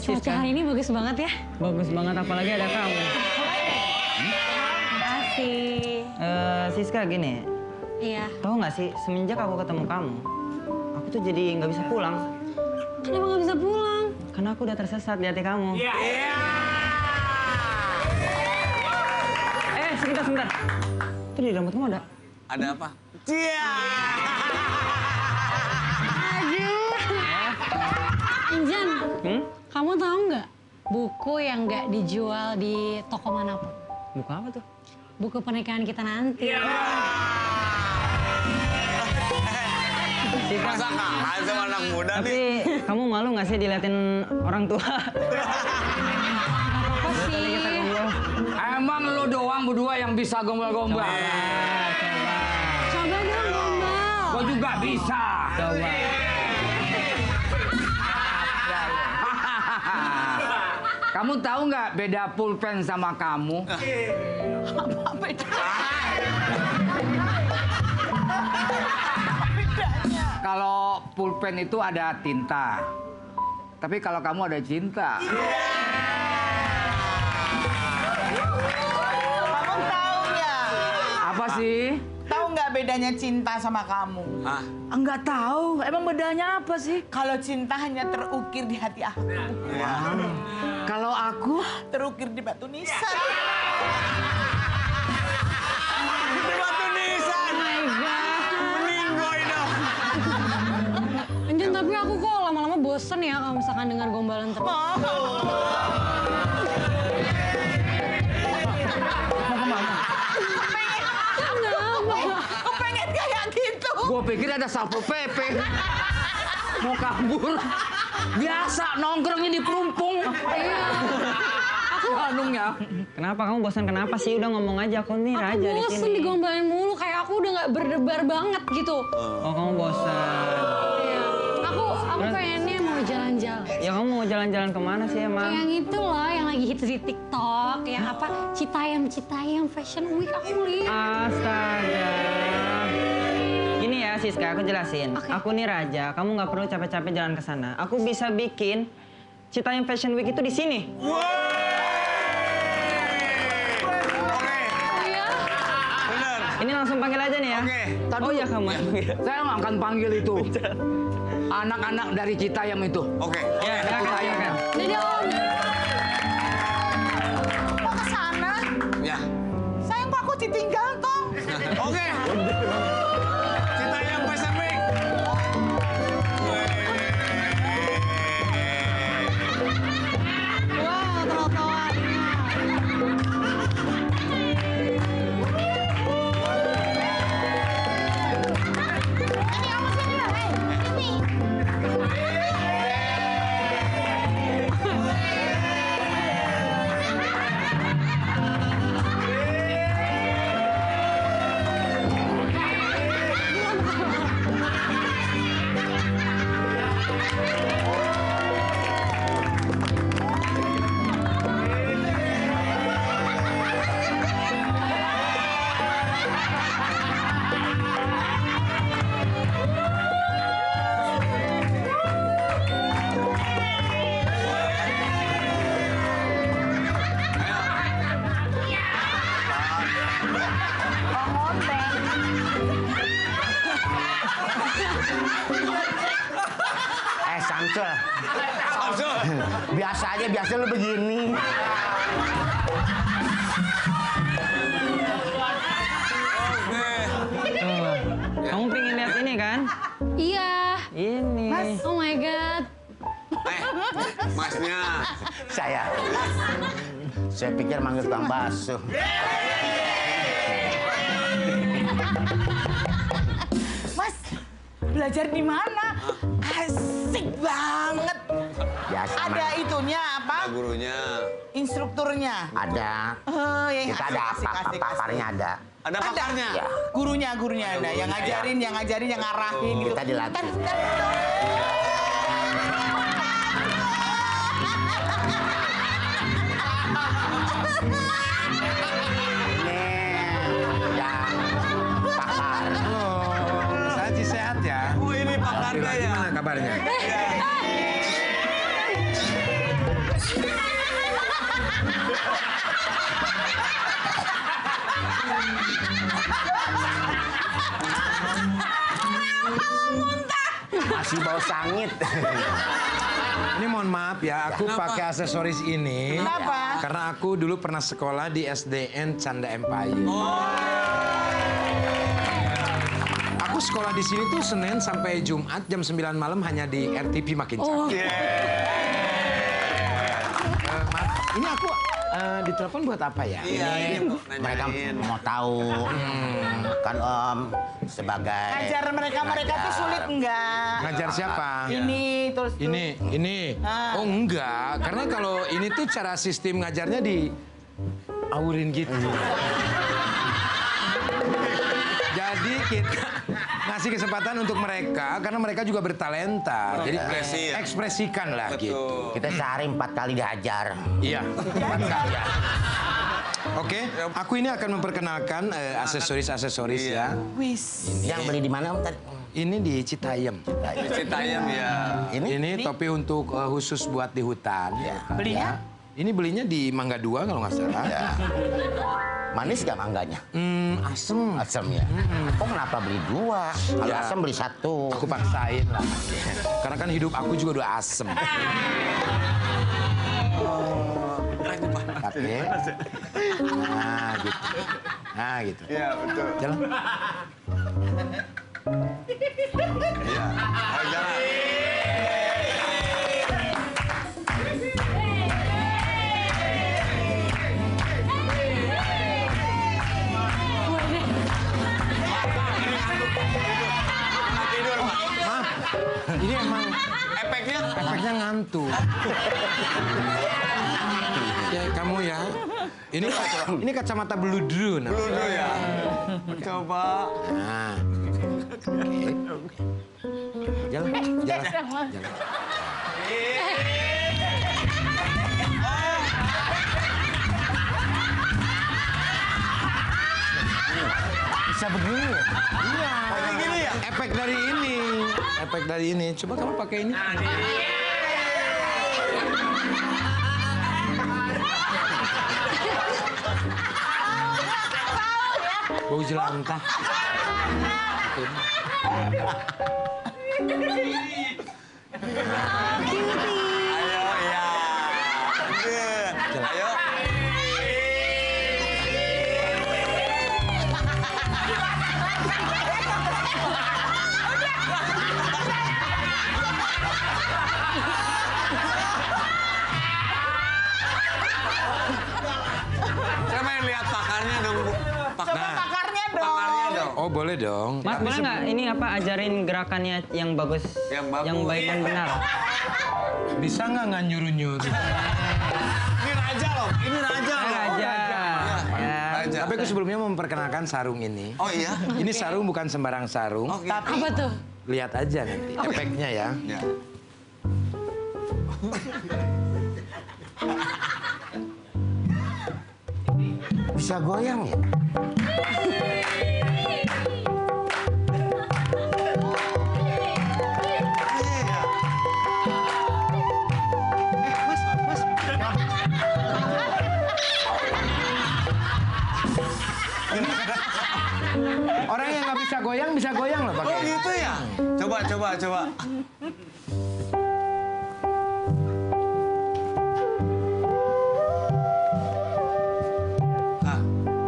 Siska. Cuaca hari ini bagus banget ya. Bagus banget, apalagi ada kamu. Makasih. Siska gini, Iya. tahu nggak sih semenjak aku ketemu kamu, aku tuh jadi nggak bisa pulang. Kenapa nggak bisa pulang? Karena aku udah tersesat di hati kamu. Sebentar. Itu di rambut kamu ada? Ada apa? Cia. Anjan, kamu tahu nggak buku yang nggak dijual di toko manapun? Buku apa tuh? Buku pernikahan kita nanti. Siska, Masa kalah sama anak muda tapi nih? kamu malu nggak sih diliatin orang tua? Apa sih? Emang lo doang berdua yang bisa gombal-gombal? Coba dong gombal. Gue juga bisa. Coba. Kamu tahu nggak beda pulpen sama kamu? Apa beda? Kalau pulpen itu ada tinta. Tapi kalau kamu ada cinta. Kamu tahu nggak? Apa sih? Tahu nggak bedanya cinta sama kamu? Hah? Enggak tahu. Emang bedanya apa sih? Kalau cinta hanya terukir di hati aku, Kalau aku terukir di batu nisan. Di batu nisan. Meninggoy dong. Anjan, tapi aku kok lama-lama bosen ya kalau misalkan dengar gombalan terus. Aku pengen kayak gitu. gue pikir ada Satpol PP. Mau kabur. Biasa nongkrongnya di perumpung. Iya. Aku Bandungnya. Kenapa kamu bosan? Kenapa sih? Udah ngomong aja, aku nih raja di bosen sini. digombalin mulu, kayak aku udah nggak berdebar banget gitu. Oh, kamu bosan. Iya. Aku pengennya mau jalan-jalan. Ya kamu mau jalan-jalan kemana sih emang? Yang itu loh, yang lagi hits di TikTok, yang apa? Citayam Fashion Week aku lihat. Astaga. Gini ya Siska, aku jelasin. Oke. Aku nih raja, kamu nggak perlu capek-capek jalan ke sana. Aku bisa bikin Citayam Fashion Week itu di sini. Oh iya? Bener. Ini langsung panggil aja nih ya. Oke. Oh iya kamu. Saya nggak akan panggil itu. Anak-anak dari Citayam itu. Oke. Ya, silakan. Jadi om, Mau ke sana? Ya. Sayang kok aku ditinggal toh. Oke. Citayam Fashion Week. wow trotoarnya. Ini kamu sini lah, ini. Samsul, Samsul. biasa aja, biasa lu begini. Kamu pengen lihat ini kan? Iya. Ini. Oh my god. Masnya. Saya pikir manggil tukang bakso. Mas, belajar di mana? Asik banget. Biasa. Ada itunya apa? Ada gurunya. Instrukturnya. Ada. Oh, ya, Kita ada asik, apa? asik, Paparnya asik. Ada ada. pakarnya. Ya. Gurunya ada. Yang ngajarin, yang ngarahin gitu. Kita dilatih. Saji sehat ya. Oh ini pakarnya ya. Gimana kabarnya? Masih bau sangit. Ini mohon maaf ya, aku pakai aksesoris ini. Kenapa? Karena aku dulu pernah sekolah di SDN Canda Empire. Aku sekolah di sini tuh Senin sampai Jumat jam 9 malam hanya di RTP Makin Cakep. Maaf, ini aku ditelepon buat apa ya? Iya, Mereka mau tahu kan Om sebagai Ngajar mereka tuh sulit enggak? Ngajar siapa? Ini terus tuh. Ini. Oh enggak, karena kalau ini tuh cara sistem ngajarnya di awurin gitu. Jadi kita ngasih kesempatan untuk mereka karena mereka juga bertalenta. Jadi Ekspresi ya? ekspresikan lah gitu. kita sehari 4 kali dihajar. Iya. Oke, aku ini akan memperkenalkan aksesoris-aksesoris ya. Wis. Yang beli di mana Om tadi? Ini di Citayam. Citayam ya. Ini topi untuk khusus buat di hutan. Belinya? Ini belinya di Mangga 2 kalau nggak salah. Ya. Manis gak mangganya? Asem. Asam ya. Kok kenapa beli 2? Kalau Ya. asam beli 1. Aku paksain lah. Karena kan hidup aku juga udah asem. Pakai. Nah, gitu. Nah, gitu. Iya, betul. Jalan. Iya. Ayo jalan. Tidur, Pak. Maaf. Ini emang efeknya ngantuk. Ya, kamu ya. Ini kacamata bludru namanya. Dulu ya. Coba. Nah. Oke. Jalan. Bisa begini ya? Iya. Gini ya? Efek dari ini. Coba kamu pakai ini. Bau jelantah. Ayo, ya. Ayo. Saya main lihat pakarnya dong, Bu. Coba pakarnya dong. Pakarnya dong. Oh, boleh dong. Mas, boleh nggak ini apa ajarin gerakannya yang bagus, Yang baik dan benar? Bisa nggak nyuruh-nyuruh? Ini raja loh, ini raja loh. Raja. Ya. Raja. Tapi aku sebelumnya mau memperkenalkan sarung ini. Oh iya? Ini sarung bukan sembarang sarung. Oke. Apa tuh? Lihat aja nanti efeknya ya. Ya. Bisa goyang ya? Orang yang nggak bisa goyang loh Oh pakai. gitu ya? Coba. Nah,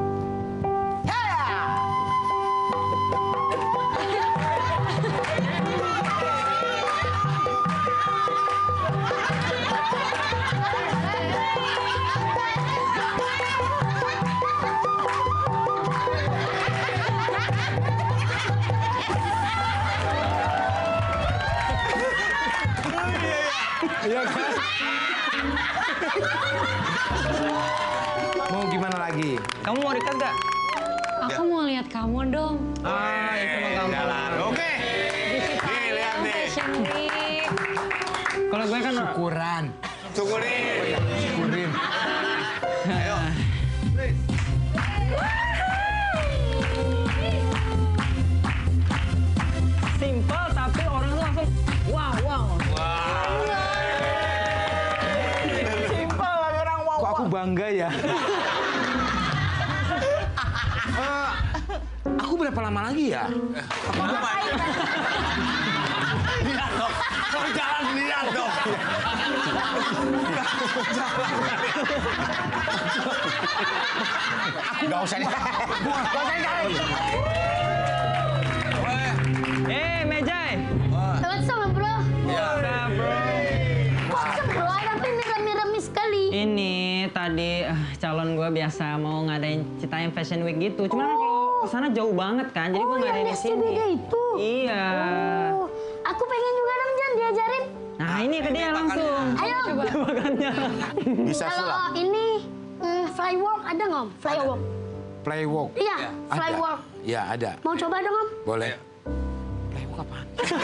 Iya kan? Mau gimana lagi? Kamu mau dekat gak? Aku mau lihat kamu dong. Ah, itu mah gampang. jalan. Oke. Nih, lihat nih. Fashion Week. Kalau gue kan Syukuran. Syukurin. Syukurin. Ayo. simpel tapi orang tuh langsung wow. Simpel lagi orang wow. Kok aku bangga ya? Aku berapa lama lagi ya? Apa? Lihat dong. Kau jalan lihat dong. Gak usah nih. Mejai. What's up, bro? Bro. What's up, bro? Tapi ini rame-rame sekali. Ini tadi calon gue biasa mau ngadain Citayam Fashion Week gitu. Cuman kalau kesana jauh banget kan, jadi gue ngadain di sini. SCBD itu? Iya. Oh, aku pengen juga dong, Jan, diajarin. Nah ini ke dia langsung. Ayo. Makannya. Bisa sulap. Kalau ini flywalk ada nggak, Om? Flywalk. Playwalk. Iya, flywalk. Ya, ada. Mau coba dong, Om? Boleh. Playwalk apaan?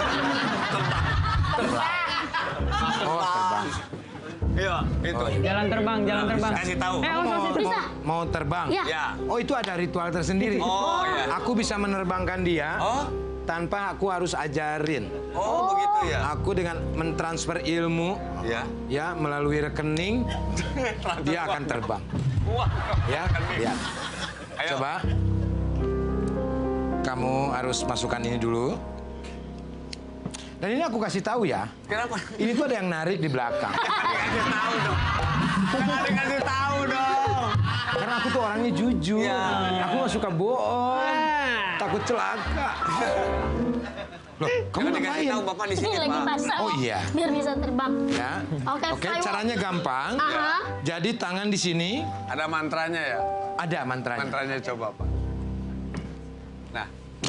Oh, terbang. Iya, itu. Jalan terbang. Kasih tahu. Bisa. Mau terbang? Iya. Ya. Oh, itu ada ritual tersendiri. Oh, ya. Aku bisa menerbangkan dia Oh, tanpa aku harus ajarin. oh begitu ya. Aku dengan mentransfer ilmu Ya. ya melalui rekening dia akan terbang. Wah. Ya, lihat. Ayo. Coba. Kamu harus masukkan ini dulu. Dan ini aku kasih tahu ya. Kenapa? Ini tuh ada yang narik di belakang. Dikasih tahu dong. Jangan dikasih tahu dong. Karena aku tuh orangnya jujur. Ya. Aku gak suka bohong. Takut celaka. Loh, kamu Jangan dikasih ngapain? tahu Bapak di Ini sini, lagi Pak. pasang. Oh, iya. Biar bisa terbang. Ya. Oke, Oke, flywalk. caranya gampang. Aha. Jadi tangan di sini Ada mantranya ya? ada mantranya. Mantranya coba, Pak. Nah.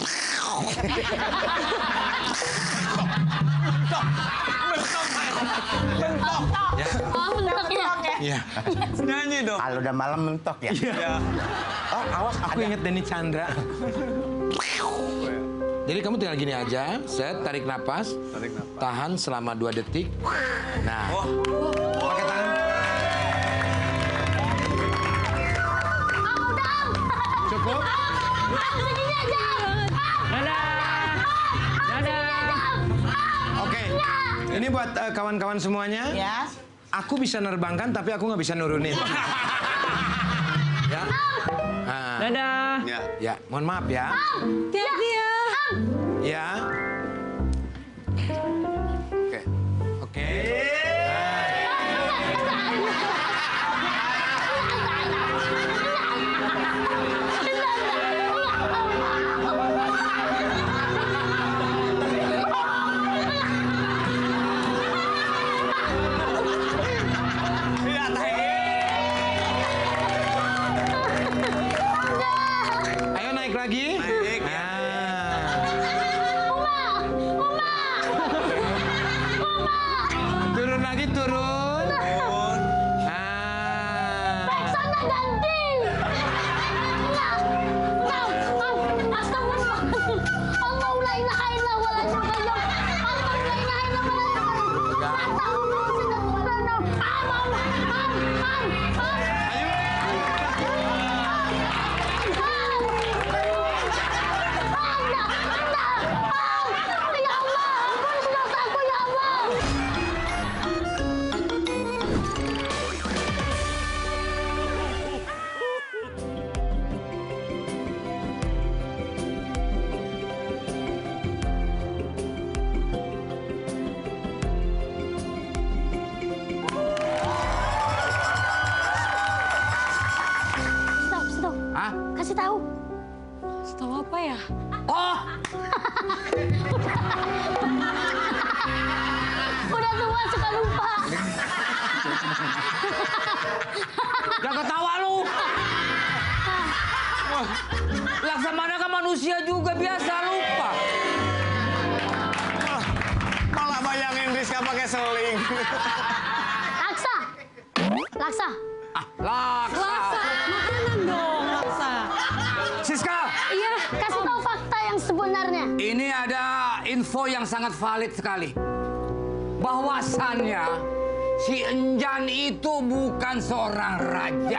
Ya. Oh, mentok ya. Iya. Nyanyi dong. Kalau udah malam mentok ya. Ya. Oh, awas aku inget Denny Chandra. Jadi kamu tinggal gini aja, set, tarik napas, Tarik napas. tahan selama 2 detik. Nah, Oh, pakai tangan. Udah, Om. Cukup. Segini aja. Oke. Ini buat kawan-kawan semuanya. Ya. Aku bisa nerbangkan, tapi aku nggak bisa nurunin. Ya. Nah, Dadah. ya. ya, mohon maaf ya. Hati-hati ya. Ya. Oke. Oke. Lihat, Ayo naik lagi. Naik, ya. Turun lagi, turun. Turun. Sana ganti. Astagfirullahaladzim. Allahu la ilaha illa huwa al-hayyul qayyum. Allahu la ilaha illa huwa al-hayyul Ya Allah, ampuni dosaku ya Allah. Stop. Hah? Kasih tahu. Tahu apa ya? Oh, Udah tua suka lupa. Jangan ketawa lu. Laksamana kan manusia juga biasa lupa. Malah bayangin Rizka pakai seling. Laksa. Laksa. Makanan dong, Laksa. Siska, Iya, kasih tahu fakta yang sebenarnya. ini ada info yang sangat valid sekali. Bahwasannya si Enjan itu bukan seorang raja.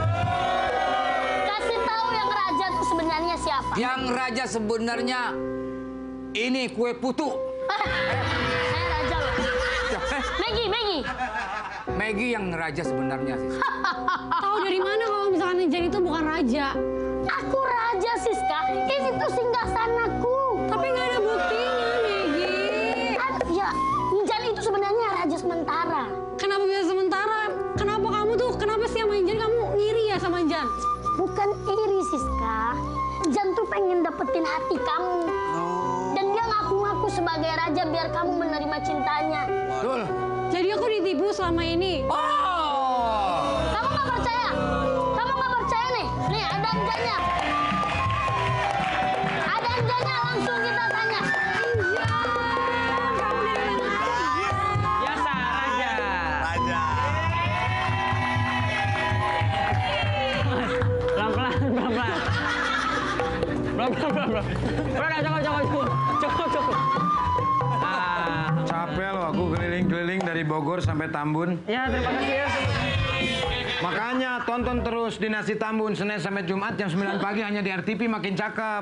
Kasih tahu yang raja itu sebenarnya siapa. Yang raja sebenarnya ini kue putu. Saya raja loh. Maggie. Maggie yang raja sebenarnya sih. Tahu dari mana kalau misalkan Jen itu bukan raja? Aku raja, Siska. Ini tuh singgah sanaku. Tapi nggak ada buktinya, Maggie. sementara. Kenapa bisa sementara? Kenapa kamu tuh, kenapa sih sama Injan kamu ngiri ya sama Injan? Bukan iri, Siska. Jan tuh pengen dapetin hati kamu. Dan dia ngaku-ngaku sebagai raja biar kamu menerima cintanya. Betul. Jadi aku ditipu selama ini. Kamu nggak percaya? Kamu nggak percaya nih? Nih ada anjanya. Ada anjanya, langsung kita tanya. Biasa raja. Raja. Pelan-pelan. Udah, cukup. Capek loh aku keliling-keliling dari Bogor sampai Tambun. Ya, terima kasih ya. Makanya tonton terus Dinasti Tambun Senin sampai Jumat jam 9 pagi hanya di RTP, makin cakep.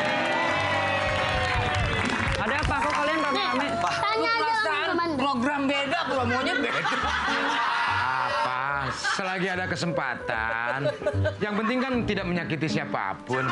Ada apa? Kok kalian rame-rame? Tanya aja langsung ke Manda. Program beda, promonya beda. Apa? Selagi ada kesempatan. Yang penting kan tidak menyakiti siapapun.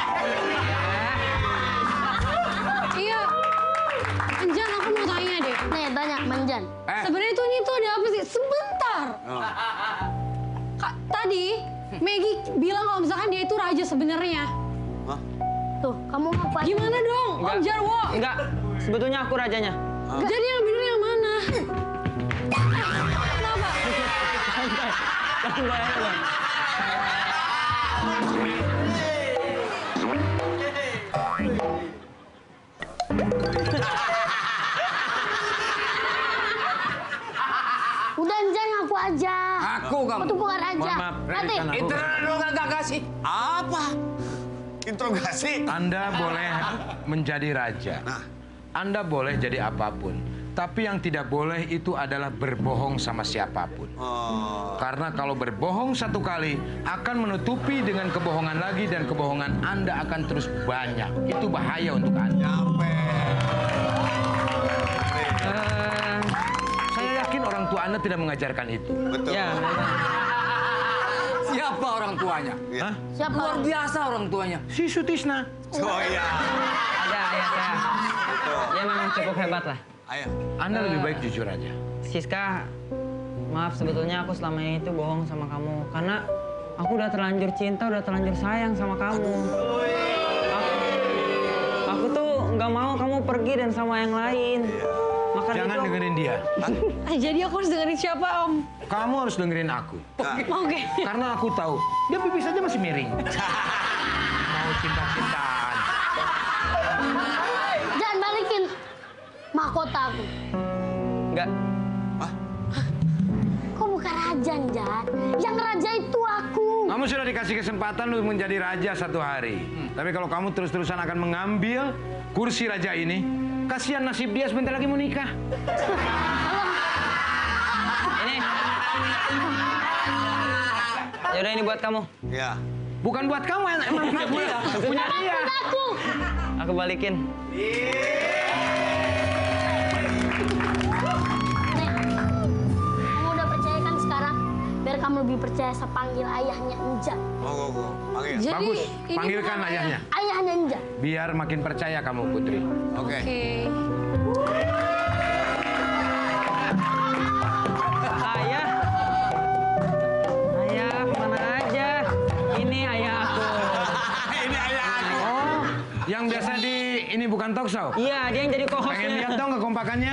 Iya. Injan, aku mau tanya deh. Nih tanya Manjan. Sebenarnya itu ada apa sih? Sebentar. Kak, tadi Maggie bilang kalau misalkan dia itu raja sebenarnya. Tuh, kamu ngapain? Gimana dong, Om Jarwo? Enggak, sebetulnya aku rajanya. Jadi yang bener yang mana? Kenapa? Udah Anjan ngaku aja. Aku kamu. Aku tuh bukan raja. Mohon maaf, Nanti. Internet lo gak kasih. Apa? Interogasi. Anda boleh menjadi raja. Anda boleh jadi apapun. Tapi yang tidak boleh itu adalah berbohong sama siapapun. Karena kalau berbohong satu kali, akan menutupi dengan kebohongan lagi dan kebohongan Anda akan terus banyak. Itu bahaya untuk Anda. Saya yakin orang tua Anda tidak mengajarkan itu. Betul. Ya, Siapa orang tuanya? Hah? Siapa? Luar biasa orang tuanya. Si Sutisna. Oh iya. ada ayah saya. Dia memang cukup hebat lah. Ayo. Anda lebih baik jujur aja. Siska, maaf sebetulnya aku selama ini tuh bohong sama kamu. Karena aku udah terlanjur cinta, udah terlanjur sayang sama kamu. Aku tuh nggak mau kamu pergi dan sama yang lain. Makanya Jangan itu dengerin dia. Jadi aku harus dengerin siapa, Om? Kamu harus dengerin aku. Oke. Karena aku tahu, dia pipis aja masih miring. Mau cinta-cintaan. Jangan balikin mahkota aku. nggak. Kok bukan raja, Jan? Yang raja itu aku. Kamu sudah dikasih kesempatan untuk menjadi raja satu hari. Tapi kalau kamu terus-terusan akan mengambil kursi raja ini, kasihan nasib dia sebentar lagi mau nikah. Ini. Yaudah ini buat kamu. Ya. Bukan buat kamu, emang punya dia. Aku. Aku balikin. Kamu udah percaya kan sekarang? Biar kamu lebih percaya saya panggil ayahnya Enjan. Oh. Panggil. Jadi Bagus, ini panggilkan bukan ayahnya. Ayahnya Enjan. Biar makin percaya kamu, Putri. Oke. Oke. Ayah. Ayah, kemana aja? Ini ayah aku. Ini ayah aku. Oh, yang biasa di ini bukan talk show. Iya, dia yang jadi Pengen co-hostnya. lihat dong kekompakannya?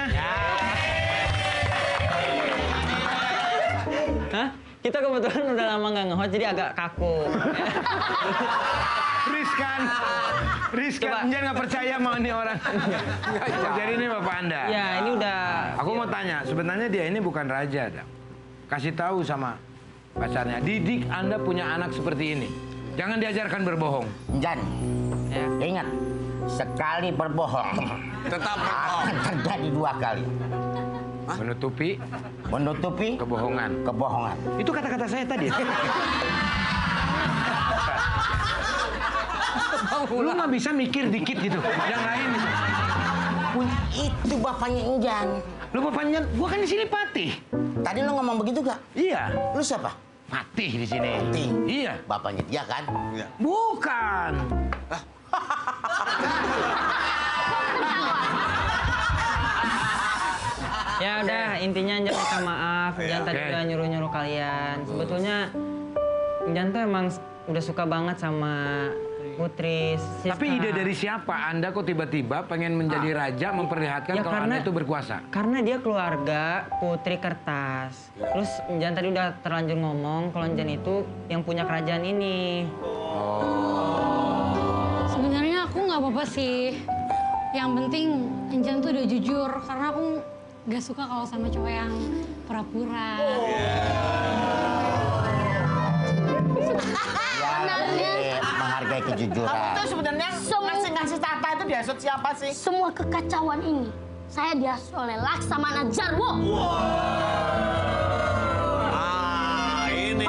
Hah? Kita kebetulan udah lama nggak nge-host, jadi agak kaku. Riskan. Coba. Jangan nggak percaya sama ini orang. Jadi ini bapak Anda. Ya, ini udah... Aku mau tanya, sebenarnya dia ini bukan raja, Dam. Kasih tahu sama pacarnya, didik Anda punya anak seperti ini. Jangan diajarkan berbohong. Jan, Ya. ingat, sekali berbohong Tetap akan terjadi 2 kali. Menutupi Kebohongan. Itu kata-kata saya tadi. Lu nggak bisa mikir dikit gitu. Yang lain. Itu bapaknya Injan. Lu bapaknya, gua kan di sini Patih. Tadi lo ngomong begitu gak? Iya, Lu siapa? Patih di sini. Patih. Iya. Bapaknya dia kan? Iya. Bukan. Ya udah, intinya Anjan minta maaf. Anjan tadi udah nyuruh-nyuruh kalian. Sebetulnya Anjan tuh emang udah suka banget sama Putri. Siska. Tapi ide dari siapa? Anda kok tiba-tiba pengen menjadi raja memperlihatkan kalau Anda itu berkuasa? Karena dia keluarga Putri Kertas. Terus Anjan tadi udah terlanjur ngomong kalau Anjan itu yang punya kerajaan ini. Sebenarnya aku nggak apa-apa sih. Yang penting Anjan tuh udah jujur karena aku nggak suka kalau sama cowok yang pura-pura. Ya, menghargai kejujuran. Kamu tuh sebenarnya ngasih tata itu diasut siapa sih? Semua kekacauan ini saya diasuh oleh Laksamana Jarwo. Ah, ini.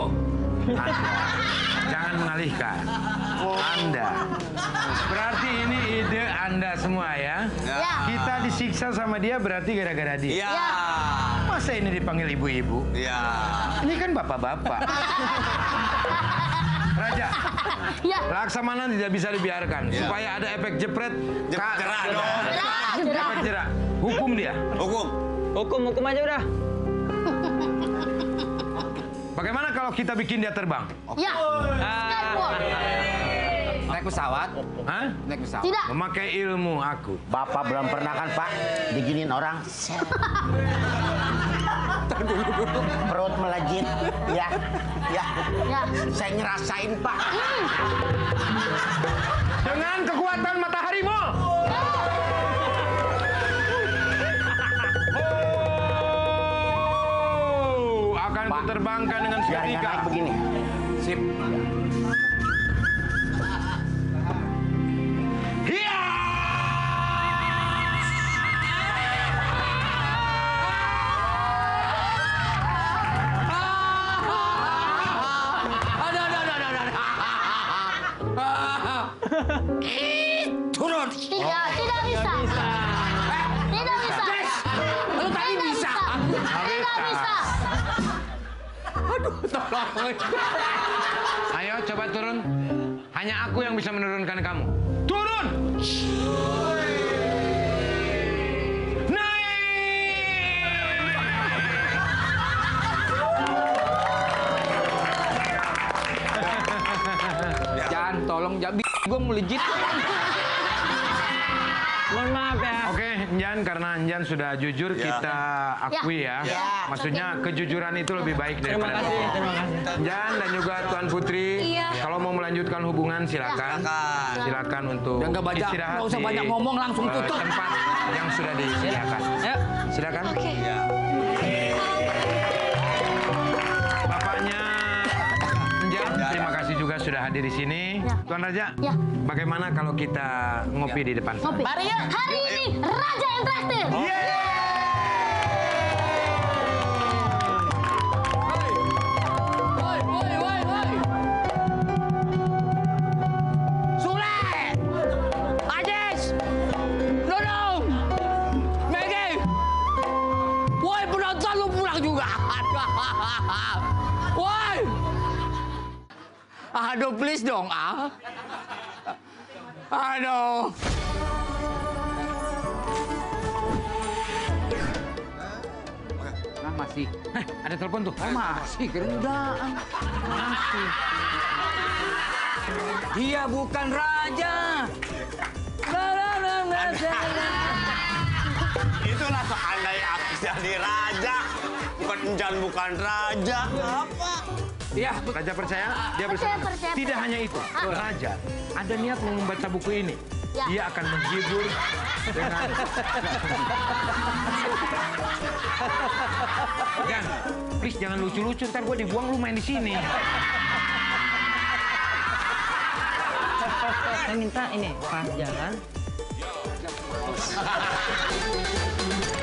Jangan mengalihkan. Anda. Berarti ini ide Anda semua ya? Ya. Kita disiksa sama dia berarti gara-gara dia. Iya. Masa ini dipanggil ibu-ibu? Iya. Ini kan bapak-bapak. Raja, Ya. Laksamana tidak bisa dibiarkan. Supaya ada efek jepret. Jerah dong. Efek jerah. Hukum dia. Hukum aja udah. Bagaimana kalau kita bikin dia terbang? Ya. Skywalk. Naik pesawat? Hah? Naik pesawat. Tidak. Memakai ilmu aku. Bapak belum pernah kan Pak diginin orang. Perut melejit. Ya. Ya. Saya ngerasain Pak. Dengan kekuatan mataharimu. Akan kuterbangkan dengan Biar nggak seketika. naik begini. Sip. Hiya! Turun. Ya, tidak bisa. Tidak bisa. Lu tadi Tidak bisa. Tidak bisa. Ayo coba turun. Hanya aku yang bisa menurunkan kamu. Turun! Jangan tolong jabi gue melejit. Mohon maaf ya. Oke, Anjan, karena Anjan sudah jujur, kita akui ya. Maksudnya kejujuran itu lebih baik Terima daripada kasih, bohong. terima kasih. Anjan dan juga Tuan Putri, Iya. kalau mau melanjutkan hubungan silakan. Silakan untuk Dan nggak istirahat usah di, banyak ngomong, langsung tutup. tempat yang sudah disediakan. Ayo. Silakan. Oke. Bapaknya Anjan, terima kasih juga sudah hadir di sini. Tuan Raja, Ya. bagaimana kalau kita ngopi di depan? Ngopi. Mari yuk. Hari ini Raja yang terakhir. Sule! Ajis! Nunung! Maggie! Woi, penonton lu pulang juga! Woi! Aduh, please dong, ah. Aduh. Nah, masih. Ada telepon tuh. Oh, masih, keren udah. Masih. Dia bukan raja. Itulah seandainya aku jadi raja. Bukan Anjan, bukan raja. Apa? Iya, Raja percaya, dia bersama. Percaya. Tidak hanya itu, Raja ada niat mau membaca buku ini. Ya. Dia akan menghibur dengan... Jan, please jangan lucu-lucu, ntar gue dibuang lu main di sini. Saya minta ini pas jalan